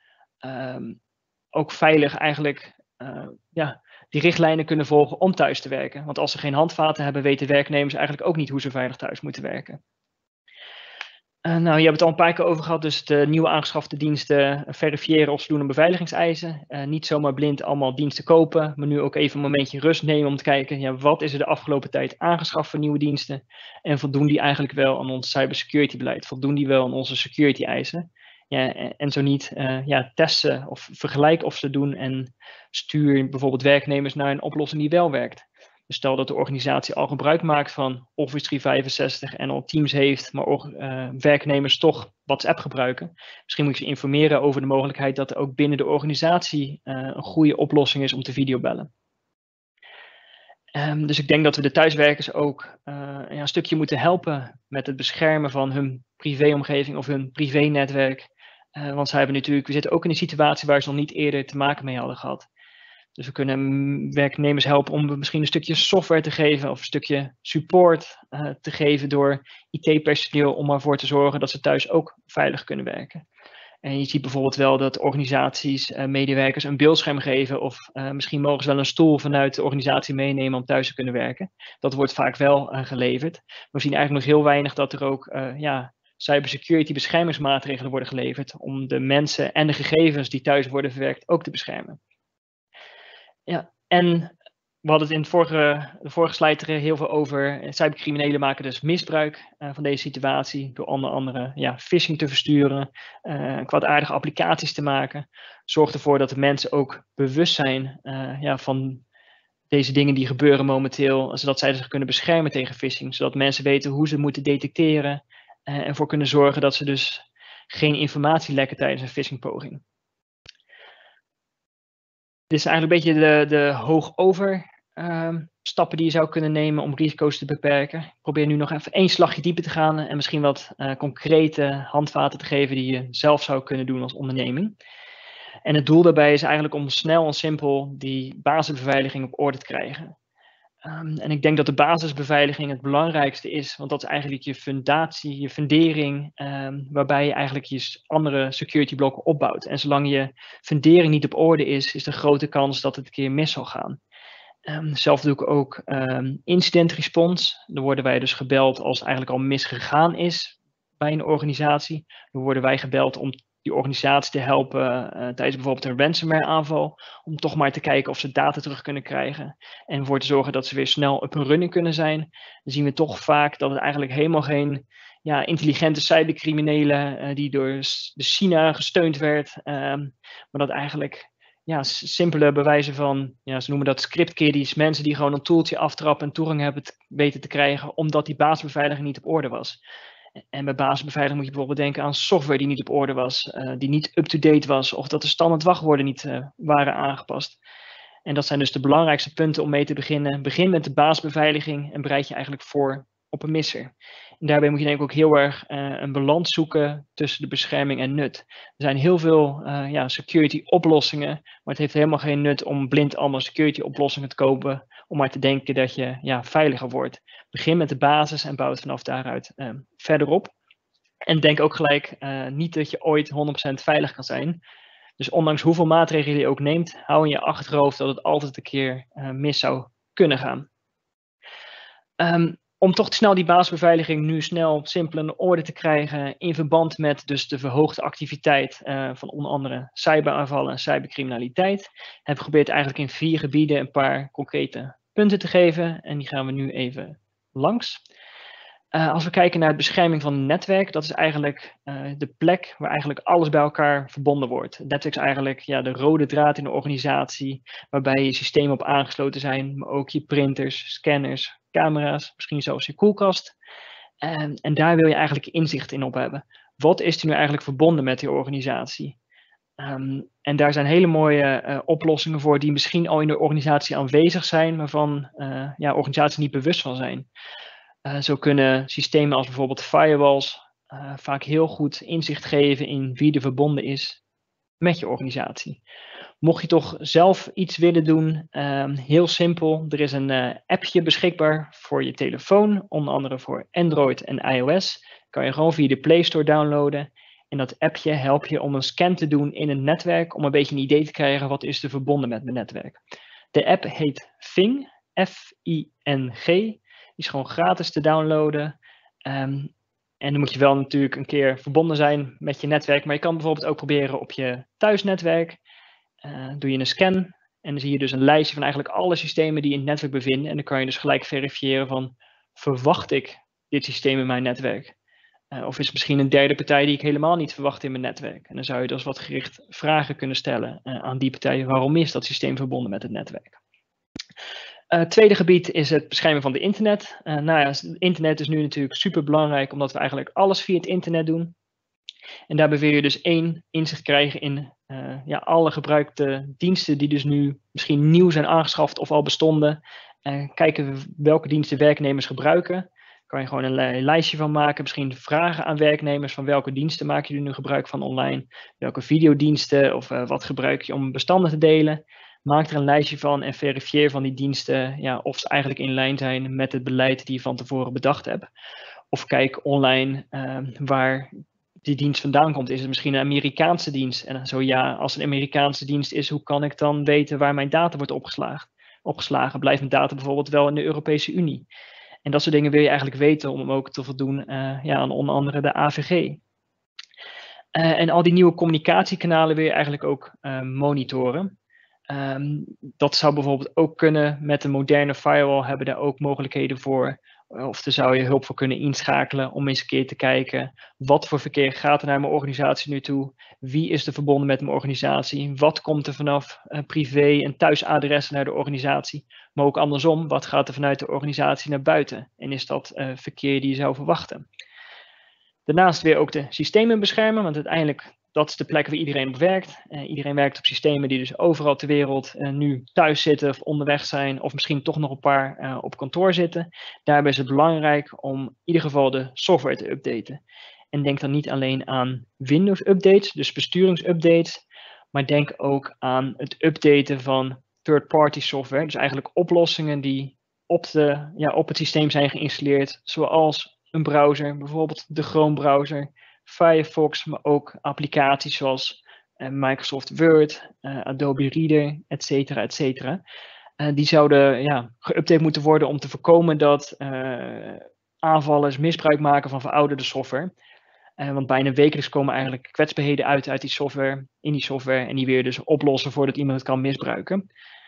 Speaker 3: ook veilig eigenlijk die richtlijnen kunnen volgen om thuis te werken. Want als ze geen handvaten hebben, weten werknemers eigenlijk ook niet hoe ze veilig thuis moeten werken. Je hebt het al een paar keer over gehad, dus de nieuwe aangeschafte diensten verifiëren of ze doen een beveiligingseisen. Niet zomaar blind allemaal diensten kopen, maar nu ook even een momentje rust nemen om te kijken, wat is er de afgelopen tijd aangeschaft voor nieuwe diensten? En voldoen die eigenlijk wel aan ons cybersecurity beleid? Voldoen die wel aan onze security eisen? En zo niet, testen of vergelijk of ze doen en stuur bijvoorbeeld werknemers naar een oplossing die wel werkt. Dus stel dat de organisatie al gebruik maakt van Office 365 en al Teams heeft, maar ook werknemers toch WhatsApp gebruiken. Misschien moet je ze informeren over de mogelijkheid dat er ook binnen de organisatie een goede oplossing is om te videobellen. Dus ik denk dat we de thuiswerkers ook een stukje moeten helpen met het beschermen van hun privéomgeving of hun privénetwerk. Want we zitten ook in een situatie waar ze nog niet eerder te maken mee hadden gehad. Dus we kunnen werknemers helpen om misschien een stukje software te geven of een stukje support te geven door IT-personeel om ervoor te zorgen dat ze thuis ook veilig kunnen werken. En je ziet bijvoorbeeld wel dat organisaties medewerkers een beeldscherm geven of misschien mogen ze wel een stoel vanuit de organisatie meenemen om thuis te kunnen werken. Dat wordt vaak wel geleverd. We zien eigenlijk nog heel weinig dat er ook cybersecurity beschermingsmaatregelen worden geleverd om de mensen en de gegevens die thuis worden verwerkt ook te beschermen. Ja, en we hadden het in de vorige slide er heel veel over. Cybercriminelen maken dus misbruik van deze situatie door onder andere phishing te versturen, kwaadaardige applicaties te maken. Zorg ervoor dat de mensen ook bewust zijn van deze dingen die gebeuren momenteel, zodat zij zich kunnen beschermen tegen phishing, zodat mensen weten hoe ze moeten detecteren en ervoor kunnen zorgen dat ze dus geen informatie lekken tijdens een phishingpoging. Dit is eigenlijk een beetje de hoogover stappen die je zou kunnen nemen om risico's te beperken. Ik probeer nu nog even 1 slagje dieper te gaan en misschien wat concrete handvaten te geven die je zelf zou kunnen doen als onderneming. En het doel daarbij is eigenlijk om snel en simpel die basisbeveiliging op orde te krijgen. En ik denk dat de basisbeveiliging het belangrijkste is, want dat is eigenlijk je fundatie, je fundering, waarbij je eigenlijk je andere security blokken opbouwt. En zolang je fundering niet op orde is, is er grote kans dat het een keer mis zal gaan. Zelf doe ik ook incident response. Dan worden wij dus gebeld als het eigenlijk al misgegaan is bij een organisatie. Dan worden wij gebeld om die organisatie te helpen tijdens bijvoorbeeld een ransomware aanval. Om toch maar te kijken of ze data terug kunnen krijgen. En ervoor te zorgen dat ze weer snel up and running kunnen zijn. Dan zien we toch vaak dat het eigenlijk helemaal geen intelligente cybercriminelen die door de China gesteund werd. Maar dat eigenlijk simpele bewijzen van, ze noemen dat script kiddies, mensen die gewoon een toeltje aftrappen en toegang hebben weten te krijgen, omdat die basisbeveiliging niet op orde was. En bij basisbeveiliging moet je bijvoorbeeld denken aan software die niet op orde was, die niet up-to-date was, of dat de standaard wachtwoorden niet waren aangepast. En dat zijn dus de belangrijkste punten om mee te beginnen. Begin met de basisbeveiliging en bereid je eigenlijk voor op een misser. En daarbij moet je denk ik ook heel erg een balans zoeken tussen de bescherming en nut. Er zijn heel veel security oplossingen, maar het heeft helemaal geen nut om blind allemaal security oplossingen te kopen, om maar te denken dat je veiliger wordt. Begin met de basis en bouw het vanaf daaruit verder op. En denk ook gelijk niet dat je ooit 100% veilig kan zijn. Dus ondanks hoeveel maatregelen je ook neemt, hou in je achterhoofd dat het altijd een keer mis zou kunnen gaan. Om toch snel die basisbeveiliging nu snel simpel in orde te krijgen in verband met dus de verhoogde activiteit van onder andere cyberaanvallen en cybercriminaliteit, heb ik geprobeerd eigenlijk in 4 gebieden een paar concrete punten te geven en die gaan we nu even langs. Als we kijken naar de bescherming van het netwerk, dat is eigenlijk de plek waar eigenlijk alles bij elkaar verbonden wordt. Het netwerk is eigenlijk de rode draad in de organisatie, waarbij je systemen op aangesloten zijn, maar ook je printers, scanners, camera's, misschien zelfs je koelkast. En daar wil je eigenlijk inzicht in op hebben. Wat is er nu eigenlijk verbonden met die organisatie? En daar zijn hele mooie oplossingen voor die misschien al in de organisatie aanwezig zijn, waarvan organisaties niet bewust van zijn. Zo kunnen systemen als bijvoorbeeld firewalls vaak heel goed inzicht geven in wie er verbonden is met je organisatie. Mocht je toch zelf iets willen doen, heel simpel. Er is een appje beschikbaar voor je telefoon, onder andere voor Android en iOS. Kan je gewoon via de Play Store downloaden. En dat appje helpt je om een scan te doen in het netwerk, om een beetje een idee te krijgen wat is er verbonden met mijn netwerk. De app heet Fing, F-I-N-G. Die is gewoon gratis te downloaden. En dan moet je wel natuurlijk een keer verbonden zijn met je netwerk. Maar je kan bijvoorbeeld ook proberen op je thuisnetwerk. Doe je een scan. En dan zie je dus een lijstje van eigenlijk alle systemen die in het netwerk bevinden. En dan kan je dus gelijk verifiëren van, verwacht ik dit systeem in mijn netwerk? Of is het misschien een derde partij die ik helemaal niet verwacht in mijn netwerk? En dan zou je dus wat gericht vragen kunnen stellen aan die partij. Waarom is dat systeem verbonden met het netwerk? Het tweede gebied is het beschermen van het internet. Het internet is nu natuurlijk super belangrijk, omdat we eigenlijk alles via het internet doen. En daarbij wil je dus inzicht krijgen in alle gebruikte diensten die dus nu misschien nieuw zijn aangeschaft of al bestonden. Kijken welke diensten werknemers gebruiken. Kan je gewoon een lijstje van maken. Misschien vragen aan werknemers van welke diensten maak je nu gebruik van online. Welke videodiensten of wat gebruik je om bestanden te delen. Maak er een lijstje van en verifieer van die diensten of ze eigenlijk in lijn zijn met het beleid die je van tevoren bedacht hebt. Of kijk online waar die dienst vandaan komt. Is het misschien een Amerikaanse dienst? En zo ja, als het een Amerikaanse dienst is, hoe kan ik dan weten waar mijn data wordt opgeslagen? Blijft mijn data bijvoorbeeld wel in de Europese Unie? En dat soort dingen wil je eigenlijk weten om ook te voldoen aan onder andere de AVG. En al die nieuwe communicatiekanalen wil je eigenlijk ook monitoren. Dat zou bijvoorbeeld ook kunnen met een moderne firewall, hebben daar ook mogelijkheden voor. Of daar zou je hulp voor kunnen inschakelen om eens een keer te kijken wat voor verkeer gaat er naar mijn organisatie nu toe? Wie is er verbonden met mijn organisatie? Wat komt er vanaf privé en thuisadressen naar de organisatie? Maar ook andersom, wat gaat er vanuit de organisatie naar buiten? En is dat verkeer die je zou verwachten? Daarnaast weer ook de systemen beschermen, want uiteindelijk dat is de plek waar iedereen op werkt. Iedereen werkt op systemen die dus overal ter wereld nu thuis zitten of onderweg zijn. Of misschien toch nog een paar op kantoor zitten. Daarbij is het belangrijk om in ieder geval de software te updaten. En denk dan niet alleen aan Windows updates, dus besturingsupdates. Maar denk ook aan het updaten van third-party software. Dus eigenlijk oplossingen die op het systeem zijn geïnstalleerd, zoals een browser, bijvoorbeeld de Chrome browser, Firefox, maar ook applicaties zoals Microsoft Word, Adobe Reader, et cetera. Die zouden geüpdate moeten worden om te voorkomen dat aanvallers misbruik maken van verouderde software. Want bijna wekelijks komen eigenlijk kwetsbaarheden uit die software, in die software, en die weer dus oplossen voordat iemand het kan misbruiken.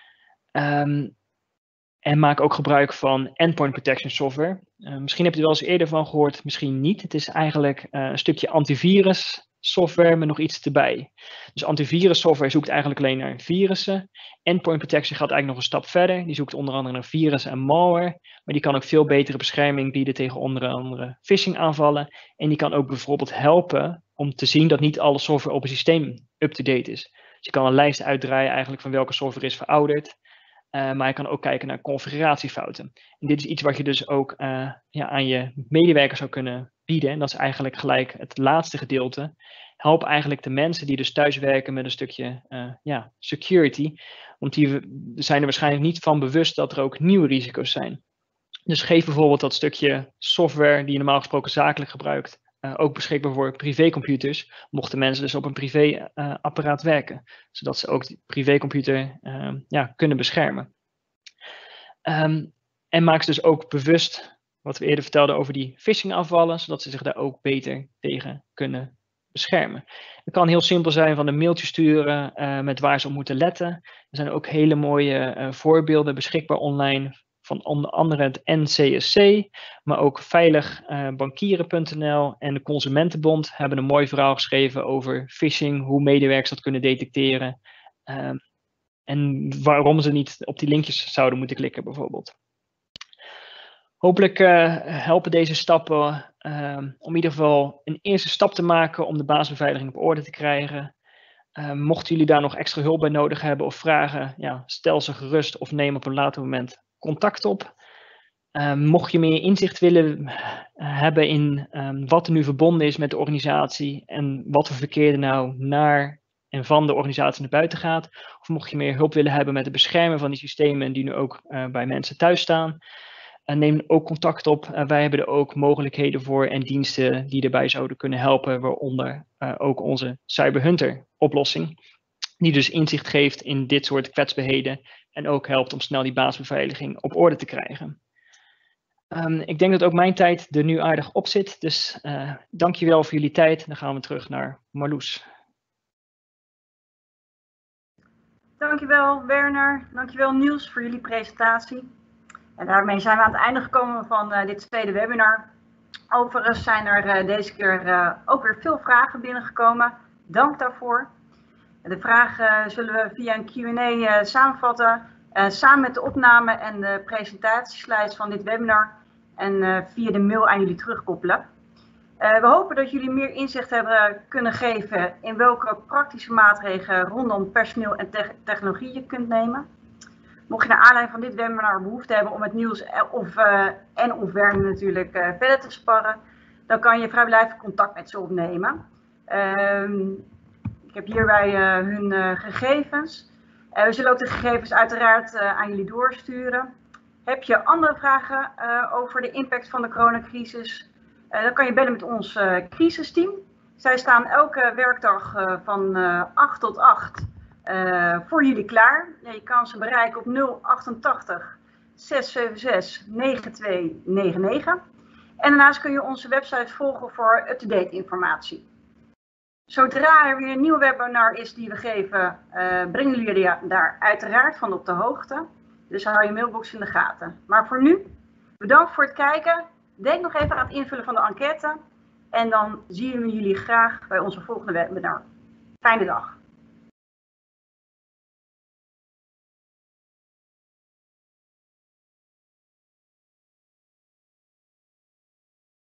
Speaker 3: En maak ook gebruik van endpoint protection software. Misschien heb je er wel eens eerder van gehoord, misschien niet. Het is eigenlijk een stukje antivirus software met nog iets erbij. Dus antivirus software zoekt eigenlijk alleen naar virussen. Endpoint protection gaat eigenlijk nog een stap verder. Die zoekt onder andere naar virussen en malware. Maar die kan ook veel betere bescherming bieden tegen onder andere phishing aanvallen. En die kan ook bijvoorbeeld helpen om te zien dat niet alle software op een systeem up-to-date is. Dus je kan een lijst uitdraaien eigenlijk van welke software is verouderd. Maar je kan ook kijken naar configuratiefouten. En dit is iets wat je dus ook aan je medewerkers zou kunnen bieden. En dat is eigenlijk gelijk het laatste gedeelte. Help eigenlijk de mensen die dus thuiswerken met een stukje security. Want die zijn er waarschijnlijk niet van bewust dat er ook nieuwe risico's zijn. Dus geef bijvoorbeeld dat stukje software die je normaal gesproken zakelijk gebruikt. Ook beschikbaar voor privécomputers, mochten mensen dus op een privéapparaat werken. Zodat ze ook die privécomputer kunnen beschermen. En maak ze dus ook bewust, wat we eerder vertelden over die phishing aanvallen, zodat ze zich daar ook beter tegen kunnen beschermen. Het kan heel simpel zijn van een mailtje sturen met waar ze op moeten letten. Er zijn ook hele mooie voorbeelden beschikbaar online. Van onder andere het NCSC, maar ook veiligbankieren.nl en de Consumentenbond hebben een mooi verhaal geschreven over phishing, hoe medewerkers dat kunnen detecteren en waarom ze niet op die linkjes zouden moeten klikken bijvoorbeeld. Hopelijk helpen deze stappen om in ieder geval een eerste stap te maken om de basisbeveiliging op orde te krijgen. Mochten jullie daar nog extra hulp bij nodig hebben of vragen, stel ze gerust of neem op een later moment contact op. Mocht je meer inzicht willen hebben in wat er nu verbonden is met de organisatie en wat voor verkeer er nou naar en van de organisatie naar buiten gaat, of mocht je meer hulp willen hebben met het beschermen van die systemen die nu ook bij mensen thuis staan, neem ook contact op. Wij hebben er ook mogelijkheden voor en diensten die erbij zouden kunnen helpen, waaronder ook onze Cyberhunter oplossing, die dus inzicht geeft in dit soort kwetsbaarheden en ook helpt om snel die basisbeveiliging op orde te krijgen. Ik denk dat ook mijn tijd er nu aardig op zit, dus dankjewel voor jullie tijd. Dan gaan we terug naar Marloes.
Speaker 1: Dankjewel Werner, dankjewel Niels voor jullie presentatie. En daarmee zijn we aan het einde gekomen van dit tweede webinar. Overigens zijn er deze keer ook weer veel vragen binnengekomen. Dank daarvoor. De vragen zullen we via een Q&A samenvatten, samen met de opname en de presentatieslides van dit webinar en via de mail aan jullie terugkoppelen. We hopen dat jullie meer inzicht hebben kunnen geven in welke praktische maatregelen rondom personeel en technologie je kunt nemen. Mocht je naar aanleiding van dit webinar behoefte hebben om het Niels of Werner natuurlijk verder te sparren, dan kan je vrijblijvend contact met ze opnemen. Ik heb hierbij hun gegevens. We zullen ook de gegevens uiteraard aan jullie doorsturen. Heb je andere vragen over de impact van de coronacrisis? Dan kan je bellen met ons crisisteam. Zij staan elke werkdag van 8 tot 8 voor jullie klaar. Je kan ze bereiken op 088 676 9299. En daarnaast kun je onze website volgen voor up-to-date informatie. Zodra er weer een nieuw webinar is die we geven, brengen jullie daar uiteraard van op de hoogte. Dus hou je mailbox in de gaten. Maar voor nu, bedankt voor het kijken. Denk nog even aan het invullen van de enquête. En dan zien we jullie graag bij onze volgende webinar. Fijne dag.